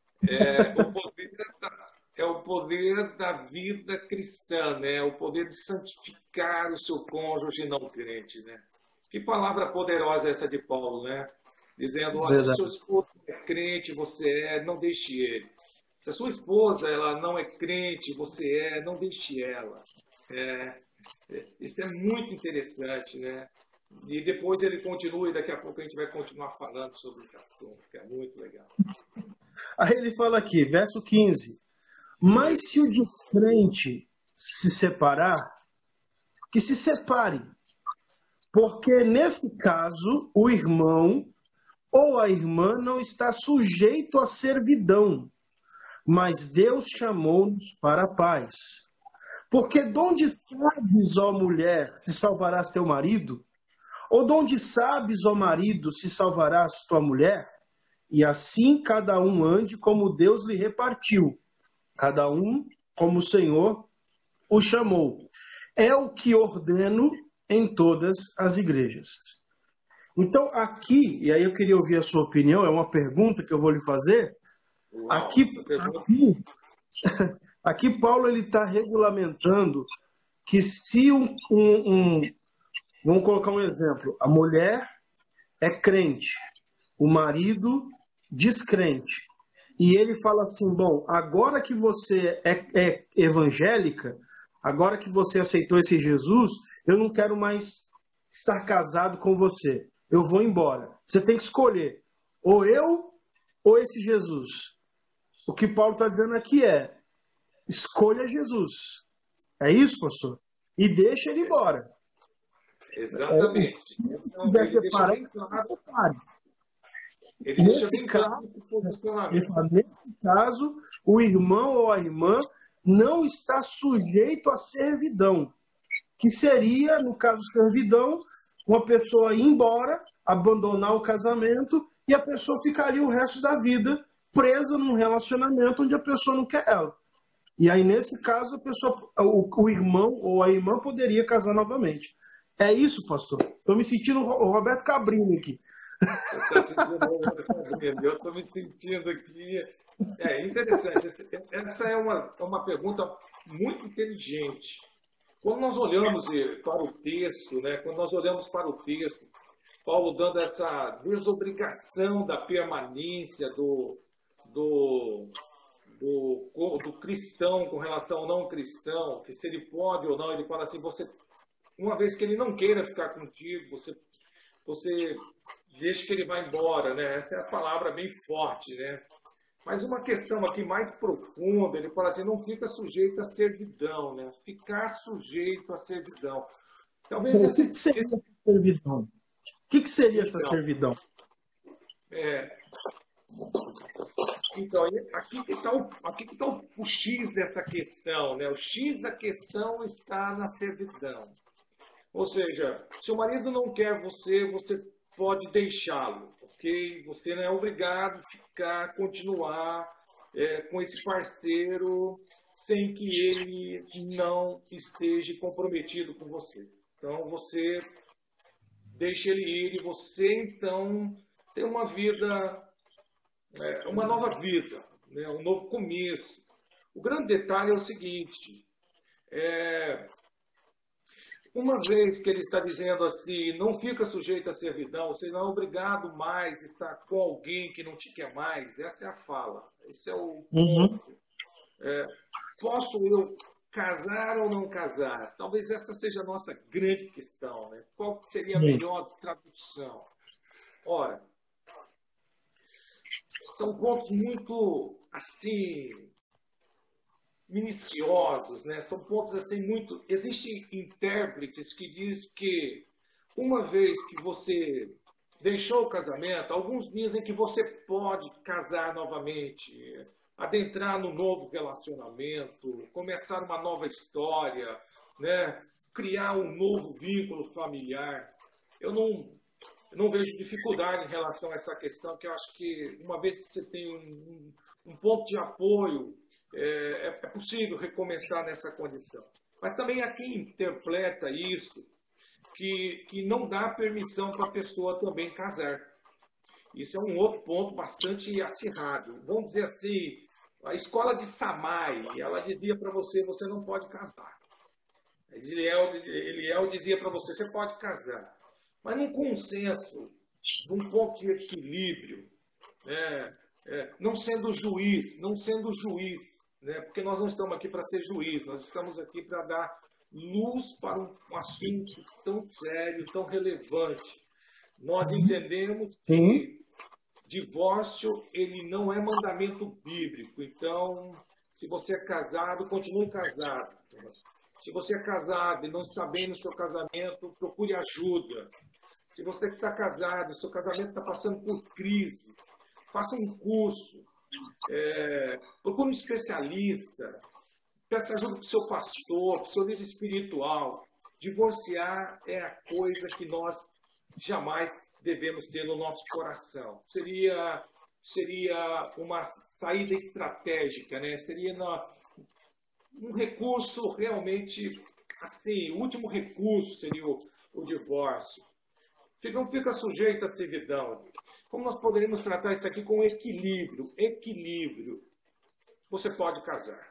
É o, poder da, é o poder da vida cristã, né? O poder de santificar o seu cônjuge não crente, né? Que palavra poderosa é essa de Paulo, né? Dizendo, olha, se seu esposo é crente, você é, não deixe ele. Se a sua esposa ela não é crente, você é, não deixe ela. É, isso é muito interessante, né? E depois ele continua, e daqui a pouco a gente vai continuar falando sobre esse assunto, que é muito legal. Aí ele fala aqui, verso quinze. Mas se o descrente se separar, que se separe. Porque nesse caso, o irmão ou a irmã não está sujeito à servidão, mas Deus chamou-nos para a paz. Porque donde sabes, ó mulher, se salvarás teu marido? Ou donde sabes, ó marido, se salvarás tua mulher? E assim cada um ande como Deus lhe repartiu, cada um como o Senhor o chamou. É o que ordeno em todas as igrejas. Então aqui, e aí eu queria ouvir a sua opinião, é uma pergunta que eu vou lhe fazer. Uau, aqui, aqui, aqui Paulo ele está regulamentando que se um, um, um... Vamos colocar um exemplo. A mulher é crente, o marido descrente. E ele fala assim, bom, agora que você é, é evangélica, agora que você aceitou esse Jesus, eu não quero mais estar casado com você. Eu vou embora. Você tem que escolher. Ou eu, ou esse Jesus. O que Paulo está dizendo aqui é, escolha Jesus. É isso, pastor? E deixa ele embora. Exatamente. É, se quiser separar, ele separe. Ele nesse, caso, nesse caso, o irmão ou a irmã não está sujeito à servidão, que seria, no caso de servidão, uma pessoa ir embora, abandonar o casamento e a pessoa ficaria o resto da vida presa num relacionamento onde a pessoa não quer ela. E aí, nesse caso, a pessoa, o, o irmão ou a irmã poderia casar novamente. É isso, pastor? Estou me sentindo o Roberto Cabrini aqui. Você está sentindo o Roberto Cabrini. Eu estou me sentindo aqui. É interessante. Essa é uma, uma pergunta muito inteligente. Quando nós olhamos para o texto, né, quando nós olhamos para o texto, Paulo dando essa desobrigação da permanência do, do, do, do cristão com relação ao não cristão, que se ele pode ou não, ele fala assim, você, uma vez que ele não queira ficar contigo, você, você deixa que ele vá embora, né? Essa é a palavra bem forte, né? Mas uma questão aqui mais profunda, ele fala assim, não fica sujeito à servidão, né? Ficar sujeito à servidão. Talvez O esse, que, que seria esse... essa servidão? O que, que seria então, essa servidão? É... Então, aqui que está o, aqui que tá o, o X dessa questão, né? O X da questão está na servidão. Ou seja, se o marido não quer você, você pode deixá-lo, ok? Você não é obrigado a ficar, continuar é, com esse parceiro sem que ele não esteja comprometido com você. Então, você deixa ele ir e você, então, tem uma vida, é, uma nova vida, né? Um novo começo. O grande detalhe é o seguinte, é... Uma vez que ele está dizendo assim, não fica sujeito à servidão, você não é obrigado mais a estar com alguém que não te quer mais. Essa é a fala. Esse é o Uhum. ponto. É, posso eu casar ou não casar? Talvez essa seja a nossa grande questão, né? Qual seria a melhor tradução? Ora, são pontos muito, assim, minuciosos, né? São pontos assim muito... Existem intérpretes que diz que uma vez que você deixou o casamento, alguns dizem que você pode casar novamente, adentrar no novo relacionamento, começar uma nova história, né? Criar um novo vínculo familiar. Eu não, eu não vejo dificuldade em relação a essa questão, que eu acho que uma vez que você tem um, um, um ponto de apoio, É, é possível recomeçar nessa condição. Mas também há quem interpreta isso, que, que não dá permissão para a pessoa também casar. Isso é um outro ponto bastante acirrado. Vamos dizer assim, a escola de Samai, ela dizia para você, você não pode casar. Eliel, Eliel dizia para você, você pode casar. Mas num consenso, num ponto de equilíbrio, né? É, não sendo juiz, não sendo juiz, né? Porque nós não estamos aqui para ser juiz, nós estamos aqui para dar luz para um, um assunto tão sério, tão relevante. Nós entendemos que Sim. divórcio ele não é mandamento bíblico, então, se você é casado, continue casado. Se você é casado e não está bem no seu casamento, procure ajuda. Se você está casado, seu casamento está passando por crise, faça um curso, é, procure um especialista, peça ajuda para o seu pastor, para o seu líder espiritual. Divorciar é a coisa que nós jamais devemos ter no nosso coração. Seria, seria uma saída estratégica, né? Seria na, um recurso realmente, assim, o último recurso seria o, o divórcio. Você não fica sujeito à servidão. Como nós poderíamos tratar isso aqui com equilíbrio? Equilíbrio. Você pode casar.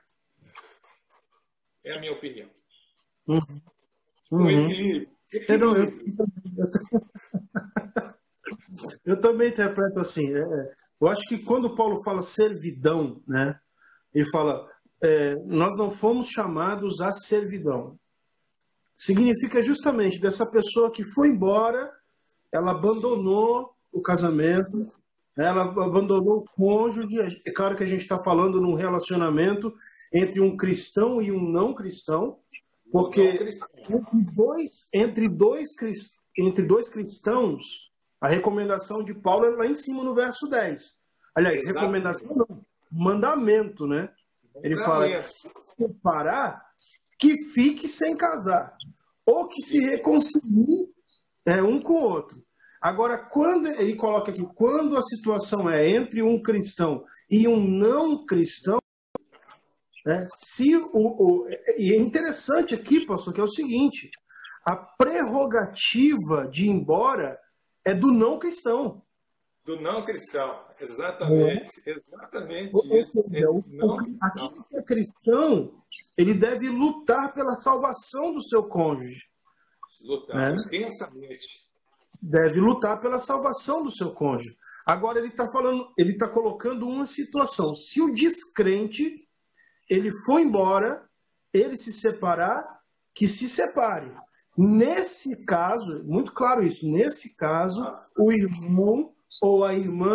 É a minha opinião. Uhum. Com Uhum. equilíbrio. equilíbrio. Eu, eu, eu também interpreto assim. É, eu acho que quando Paulo fala servidão, né, ele fala, é, nós não fomos chamados à servidão. Significa justamente dessa pessoa que foi embora, ela abandonou o casamento, ela abandonou o cônjuge. É claro que a gente está falando num relacionamento entre um cristão e um não cristão, porque entre dois, entre dois, entre dois cristãos, a recomendação de Paulo é lá em cima no verso dez. Aliás, Exatamente. recomendação não, mandamento, né? Ele fala que se separar, que fique sem casar, ou que se reconcilie é, um com o outro. Agora, quando ele coloca aqui, quando a situação é entre um cristão e um não cristão, né, se o, o, e é interessante aqui, pastor, que é o seguinte, a prerrogativa de ir embora é do não cristão. Do não cristão, exatamente, é. exatamente Ou, isso. Seja, é o, não aquele que é cristão, ele deve lutar pela salvação do seu cônjuge. Lutar né? intensamente. Deve lutar pela salvação do seu cônjuge. Agora ele está falando, ele está colocando uma situação. Se o descrente ele for embora, ele se separar, que se separe. Nesse caso, muito claro isso, nesse caso, o irmão ou a irmã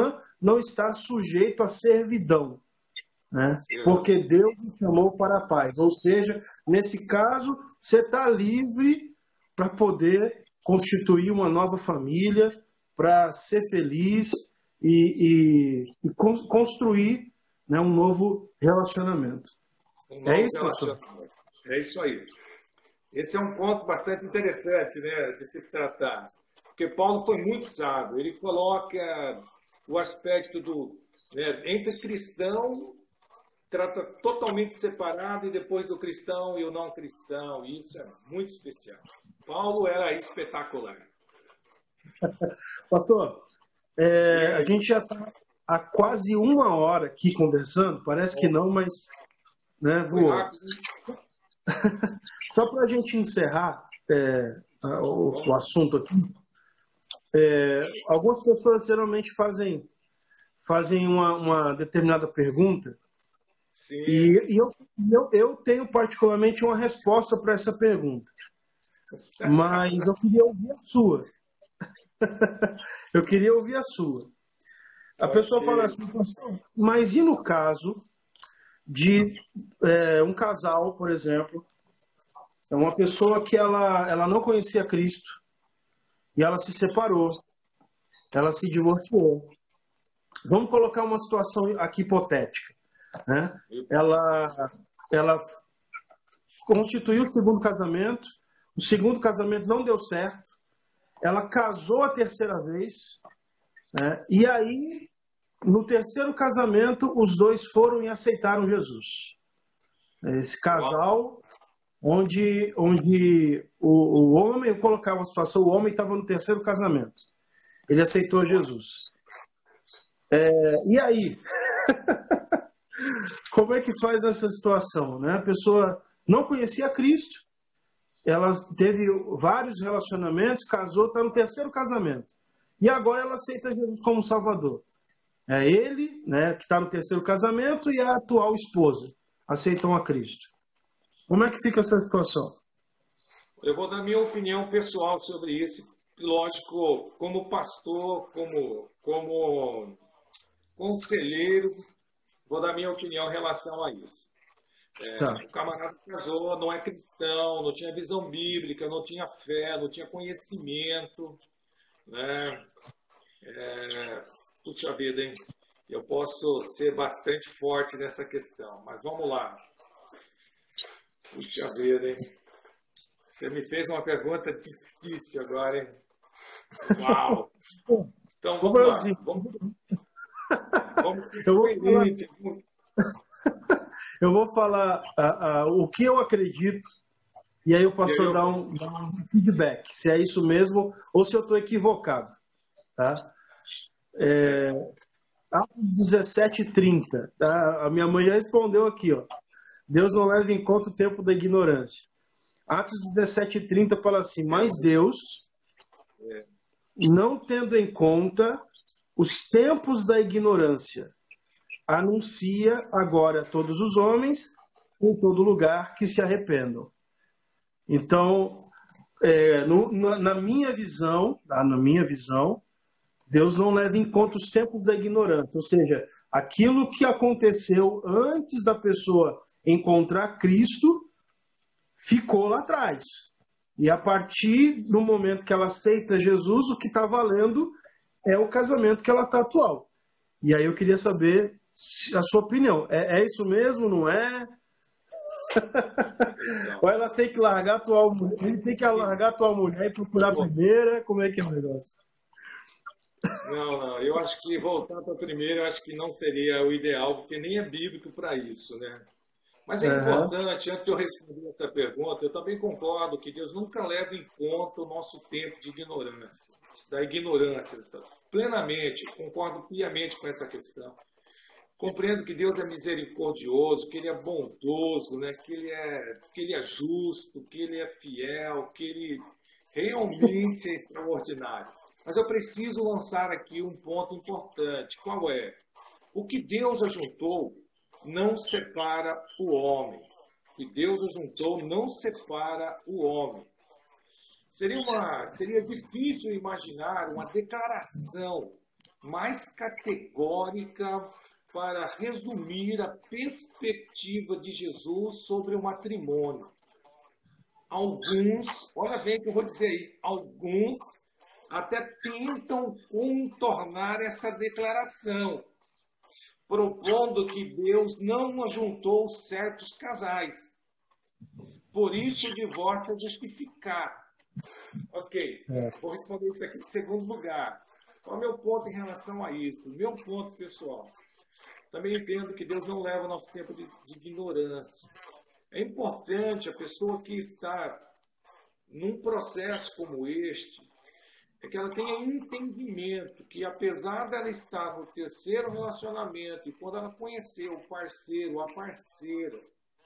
não está sujeito à servidão, né? Porque Deus nos chamou para a paz. Ou seja, nesse caso, você está livre para poder constituir uma nova família, para ser feliz e, e, e construir, né, um novo relacionamento. Um novo é isso, relacionamento. É isso aí. Esse é um ponto bastante interessante, né, de se tratar. Porque Paulo foi muito sábio. Ele coloca o aspecto do, né, entre cristão, trata totalmente separado, e depois do cristão e o não cristão. E isso é muito especial. Paulo era espetacular. Pastor, é, a gente já está há quase uma hora aqui conversando. Parece que não, mas... Né, vou... Só para a gente encerrar é, o, o assunto aqui, é, algumas pessoas geralmente fazem, fazem uma, uma determinada pergunta. Sim. E, e eu, eu, eu tenho particularmente uma resposta para essa pergunta, mas eu queria ouvir a sua. Eu queria ouvir a sua. A pessoa okay. fala assim, mas e no caso de é, um casal, por exemplo, é uma pessoa que ela, ela não conhecia Cristo e ela se separou, ela se divorciou. Vamos colocar uma situação aqui hipotética, né? Ela, ela constituiu o segundo casamento, o segundo casamento não deu certo, ela casou a terceira vez, né? E aí, no terceiro casamento, os dois foram e aceitaram Jesus. Esse casal, onde, onde o, o homem, eu colocava uma situação, o homem estava no terceiro casamento. Ele aceitou Jesus. É, e aí? Como é que faz essa situação, né? A pessoa não conhecia Cristo, ela teve vários relacionamentos, casou, está no terceiro casamento. E agora ela aceita Jesus como Salvador. É ele, né, que está no terceiro casamento, e a atual esposa aceitam a Cristo. Como é que fica essa situação? Eu vou dar minha opinião pessoal sobre isso. Lógico, como pastor, como, como conselheiro, vou dar minha opinião em relação a isso. É, tá. O camarada casou, não é cristão, não tinha visão bíblica, não tinha fé, não tinha conhecimento, né? É, puxa vida, hein? Eu posso ser bastante forte nessa questão, mas vamos lá. Puxa vida, hein? Você me fez uma pergunta difícil agora, hein? Uau! Então vamos lá. Vamos, vamos ser diferentes. Eu vou falar uh, uh, o que eu acredito, e aí o pastor eu... dá, um, dá um feedback, se é isso mesmo ou se eu estou equivocado. Tá? É, Atos dezessete, trinta. Tá? A minha mãe já respondeu aqui. Ó, Deus não leva em conta o tempo da ignorância. Atos dezessete, trinta fala assim, mas Deus, não tendo em conta os tempos da ignorância, anuncia agora a todos os homens, em todo lugar, que se arrependam. Então, é, no, na, na minha visão, tá? na minha visão, Deus não leva em conta os tempos da ignorância, ou seja, aquilo que aconteceu antes da pessoa encontrar Cristo, ficou lá atrás. E a partir do momento que ela aceita Jesus, o que está valendo é o casamento que ela está atual. E aí eu queria saber a sua opinião. É, é isso mesmo, não é? Ou ela tem que largar a atual mulher, ele tem que largar a atual mulher e procurar a primeira? Como é que é o negócio? Não, não. Eu acho que voltar para a primeira, eu acho que não seria o ideal, porque nem é bíblico para isso, né? Mas é uhum. importante, antes de eu responder essa pergunta, eu também concordo que Deus nunca leva em conta o nosso tempo de ignorância, da ignorância. Plenamente, concordo piamente com essa questão. Compreendo que Deus é misericordioso, que Ele é bondoso, né? que, ele é, que Ele é justo, que Ele é fiel, que Ele realmente é extraordinário. Mas eu preciso lançar aqui um ponto importante. Qual é? O que Deus ajuntou não separa o homem. O que Deus ajuntou não separa o homem. Seria, uma, seria difícil imaginar uma declaração mais categórica para resumir a perspectiva de Jesus sobre o matrimônio. Alguns, olha bem o que eu vou dizer aí, alguns até tentam contornar essa declaração, propondo que Deus não ajuntou certos casais. Por isso o divórcio é justificado. Ok, É. vou responder isso aqui em segundo lugar. Qual é o meu ponto em relação a isso? Meu ponto, pessoal, também entendo que Deus não leva o nosso tempo de, de ignorância. É importante a pessoa que está num processo como este, é que ela tenha entendimento que, apesar dela estar no terceiro relacionamento, e quando ela conhecer o parceiro, a parceira,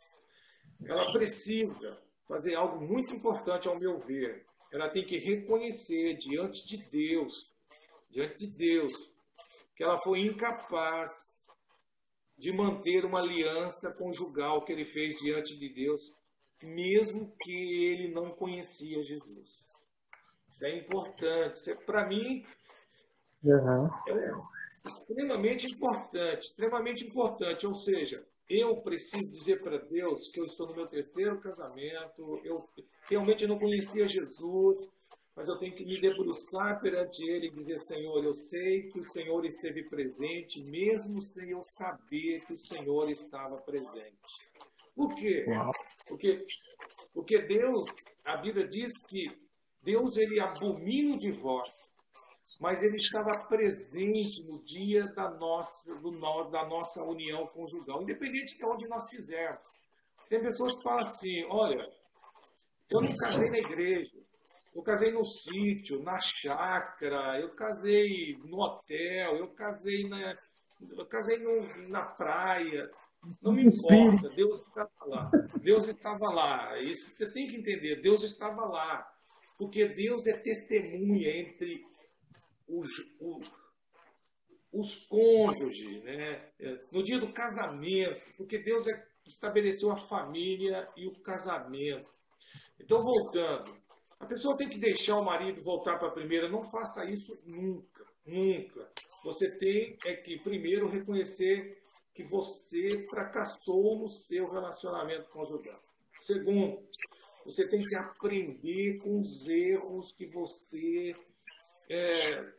ela precisa fazer algo muito importante, ao meu ver. Ela tem que reconhecer diante de Deus, diante de Deus, que ela foi incapaz de manter uma aliança conjugal que ele fez diante de Deus, mesmo que ele não conhecia Jesus. Isso é importante. Isso é, para mim, Uhum. é extremamente importante, extremamente importante. Ou seja, eu preciso dizer para Deus que eu estou no meu terceiro casamento, eu realmente não conhecia Jesus, mas eu tenho que me debruçar perante Ele e dizer: Senhor, eu sei que o Senhor esteve presente, mesmo sem eu saber que o Senhor estava presente. Por quê? Porque, porque Deus, a Bíblia diz que Deus, ele abomina o divórcio, mas ele estava presente no dia da nossa, do, da nossa união conjugal, independente de onde nós fizermos. Tem pessoas que falam assim: olha, eu não casei na igreja, eu casei no sítio, na chácara, eu casei no hotel, eu casei na, eu casei no, na praia. Não me importa, Deus estava lá. Deus estava lá. Isso você tem que entender, Deus estava lá. Porque Deus é testemunha entre os, os, os cônjuges, né? No dia do casamento, porque Deus é, estabeleceu a família e o casamento. Então, voltando, a pessoa tem que deixar o marido voltar para a primeira. Não faça isso nunca, nunca. Você tem é que primeiro reconhecer que você fracassou no seu relacionamento conjugal. Segundo, você tem que aprender com os erros que você é,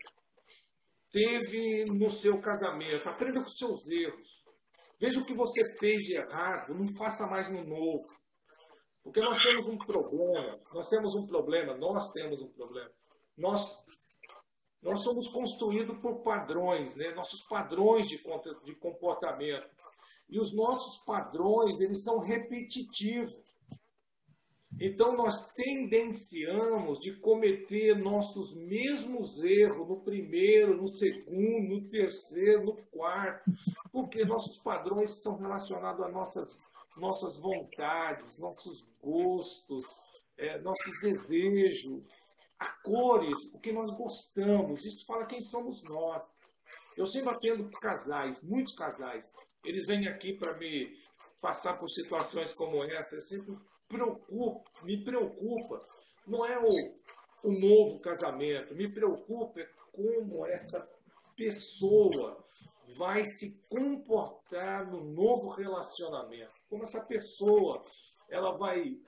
teve no seu casamento. Aprenda com os seus erros. Veja o que você fez de errado, não faça mais no novo. Porque nós temos um problema, nós temos um problema, nós temos um problema. Nós, nós somos construídos por padrões, né? Nossos padrões de, de comportamento. E os nossos padrões, eles são repetitivos. Então, nós tendenciamos de cometer nossos mesmos erros no primeiro, no segundo, no terceiro, no quarto, porque nossos padrões são relacionados a nossas, nossas vontades, nossos gostos, é, nossos desejos, a cores, o que nós gostamos. Isso fala quem somos nós. Eu sempre atendo casais, muitos casais, eles vêm aqui para me passar por situações como essa, eu sempre preocupo, me preocupa, não é o, o novo casamento, me preocupa é como essa pessoa vai se comportar no novo relacionamento, como essa pessoa ela vai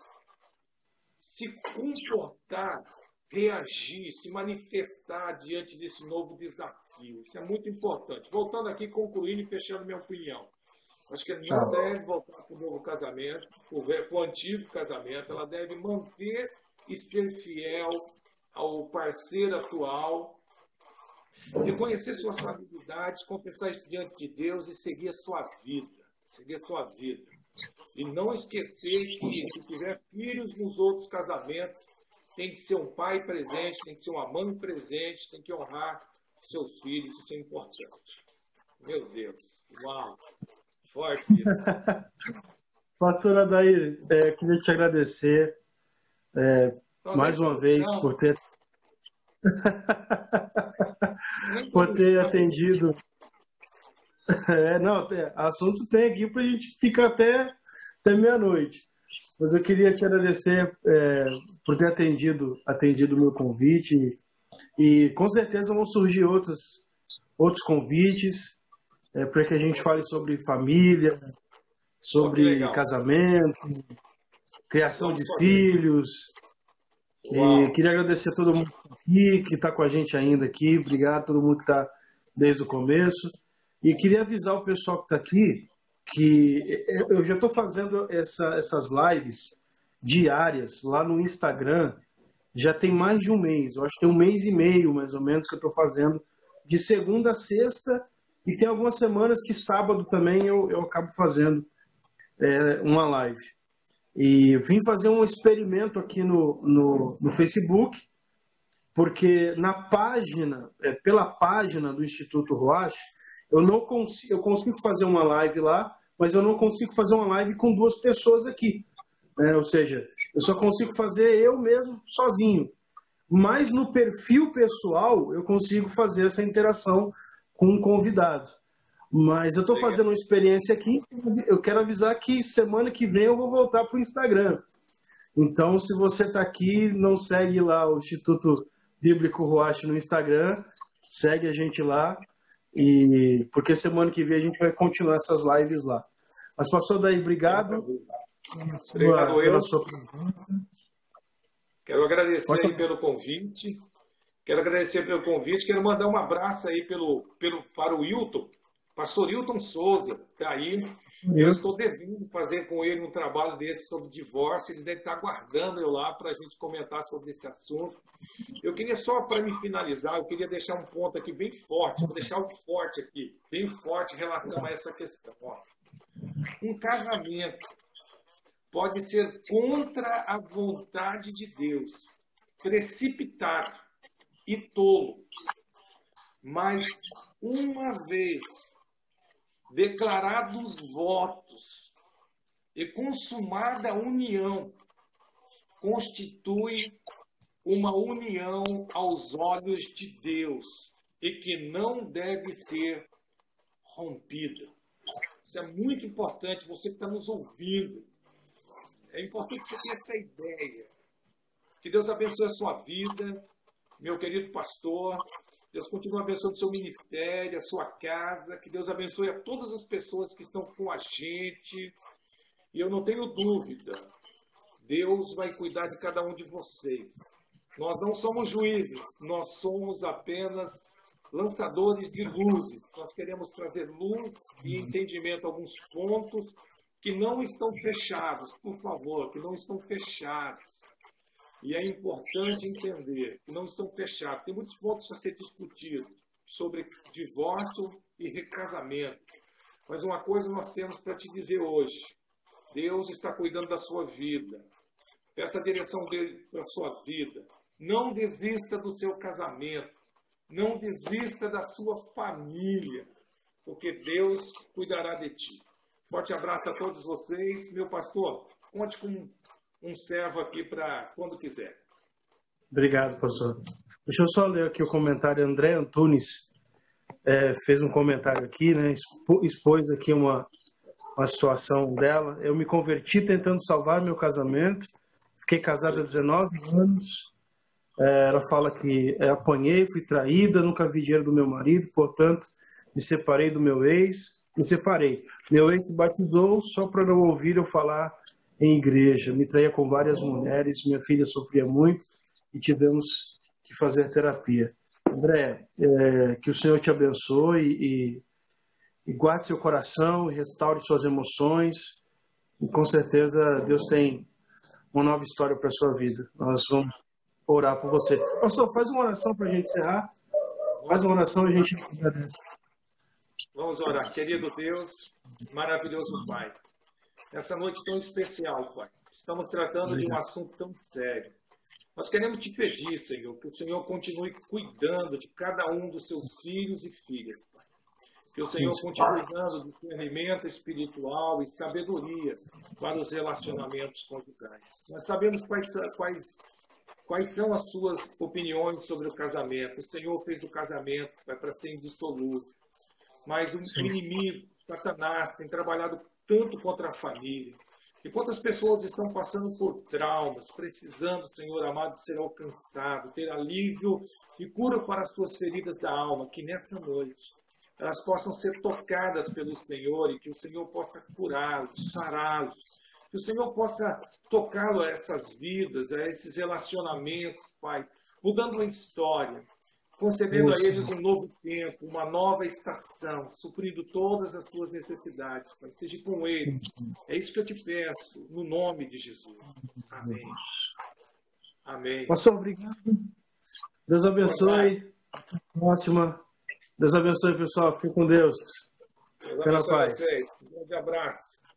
se comportar, reagir, se manifestar diante desse novo desafio. Isso é muito importante. Voltando aqui, concluindo e fechando minha opinião. Acho que ela não deve voltar para o novo casamento, para o antigo casamento. Ela deve manter e ser fiel ao parceiro atual, reconhecer suas habilidades, confessar isso diante de Deus e seguir a sua vida. Seguir a sua vida. E não esquecer que, se tiver filhos nos outros casamentos, tem que ser um pai presente, tem que ser uma mãe presente, tem que honrar seus filhos. Isso é importante. Meu Deus. Uau. Forte isso. Pastor Adair, é, queria te agradecer é, mais uma vez por ter por ter atendido. É, não, tem, assunto tem aqui para a gente ficar até, até meia-noite. Mas eu queria te agradecer é, por ter atendido atendido o meu convite e, e com certeza vão surgir outros outros convites, é, para que a gente fale sobre família, sobre oh, casamento, criação Vamos de fazer. filhos. Uau. E queria agradecer a todo mundo aqui, que está com a gente ainda aqui. Obrigado a todo mundo que está desde o começo. E queria avisar o pessoal que está aqui que eu já estou fazendo essa, essas lives diárias lá no Instagram. Já tem mais de um mês. Eu acho que tem um mês e meio, mais ou menos, que eu estou fazendo de segunda a sexta. E tem algumas semanas que sábado também eu, eu acabo fazendo é, uma live. E vim fazer um experimento aqui no, no, no Facebook, porque na página, é, pela página do Instituto Ruach, eu não consigo, eu consigo fazer uma live lá, mas eu não consigo fazer uma live com duas pessoas aqui. Né? Ou seja, eu só consigo fazer eu mesmo, sozinho. Mas no perfil pessoal, eu consigo fazer essa interação com um convidado. Mas eu estou fazendo uma experiência aqui, eu quero avisar que semana que vem eu vou voltar para o Instagram. Então, se você está aqui, não segue lá o Instituto Bíblico Ruach no Instagram, segue a gente lá, e porque semana que vem a gente vai continuar essas lives lá. Mas, pastor Daí, obrigado. Obrigado, pela, eu. pela sua presença. Quero agradecer Pode... aí pelo convite. Quero agradecer pelo convite. Quero mandar um abraço aí pelo, pelo, para o Wilton. Pastor Hilton Souza está aí. Eu estou devendo fazer com ele um trabalho desse sobre divórcio. Ele deve estar aguardando eu lá para a gente comentar sobre esse assunto. Eu queria só, para me finalizar, eu queria deixar um ponto aqui bem forte. Vou deixar algo forte aqui, bem forte em relação a essa questão. Ó. Um casamento pode ser contra a vontade de Deus, precipitado e tolo. Mas, uma vez declarados votos e consumada a união, constitui uma união aos olhos de Deus e que não deve ser rompida. Isso é muito importante, você que está nos ouvindo. É importante que você tenha essa ideia. Que Deus abençoe a sua vida, meu querido pastor. Deus continue abençoando o seu ministério, a sua casa. Que Deus abençoe a todas as pessoas que estão com a gente. E eu não tenho dúvida, Deus vai cuidar de cada um de vocês. Nós não somos juízes, nós somos apenas lançadores de luzes. Nós queremos trazer luz e entendimento a alguns pontos que não estão fechados, por favor, que não estão fechados. E é importante entender que não estão fechados. Tem muitos pontos a ser discutidos sobre divórcio e recasamento. Mas uma coisa nós temos para te dizer hoje. Deus está cuidando da sua vida. Peça a direção dele para a sua vida. Não desista do seu casamento. Não desista da sua família. Porque Deus cuidará de ti. Forte abraço a todos vocês. Meu pastor, conte com um servo aqui para quando quiser. Obrigado, pastor. Deixa eu só ler aqui o comentário. André Antunes é, fez um comentário aqui, né? Expôs aqui uma, uma situação dela. Eu me converti tentando salvar meu casamento. Fiquei casada há dezenove anos. É, ela fala que é, apanhei, fui traída, nunca vi dinheiro do meu marido, portanto, me separei do meu ex. Me separei. Meu ex se batizou só para não ouvir eu falar em igreja. Me traía com várias mulheres, minha filha sofria muito e tivemos que fazer terapia. André, é, que o Senhor te abençoe e, e guarde seu coração e restaure suas emoções. E com certeza Deus tem uma nova história para a sua vida. Nós vamos orar por você. Pastor, faz uma oração para a gente encerrar. Faz uma oração e a gente agradece. Vamos orar. Querido Deus, maravilhoso Pai. Nessa noite tão especial, Pai. Estamos tratando de um assunto tão sério. Nós queremos te pedir, Senhor, que o Senhor continue cuidando de cada um dos seus filhos e filhas, Pai. Que o Senhor continue dando discernimento espiritual e sabedoria para os relacionamentos conjugais. Nós sabemos quais, quais, quais são as suas opiniões sobre o casamento. O Senhor fez o casamento para ser indissolúvel. Mas o Sim. inimigo, Satanás, tem trabalhado tanto contra a família. E quantas pessoas estão passando por traumas, precisando, Senhor amado, ser alcançado, ter alívio e cura para as suas feridas da alma, que nessa noite elas possam ser tocadas pelo Senhor e que o Senhor possa curá-los, sará-los, que o Senhor possa tocá-lo a essas vidas, a esses relacionamentos, Pai, mudando a história, concedendo a eles um novo tempo, uma nova estação, suprindo todas as suas necessidades, Pai. Seja com eles. É isso que eu te peço, no nome de Jesus. Amém. Amém. Pastor, obrigado. Deus abençoe. Até a próxima. Deus abençoe, pessoal. Fique com Deus. Deus abençoe vocês. Um grande abraço.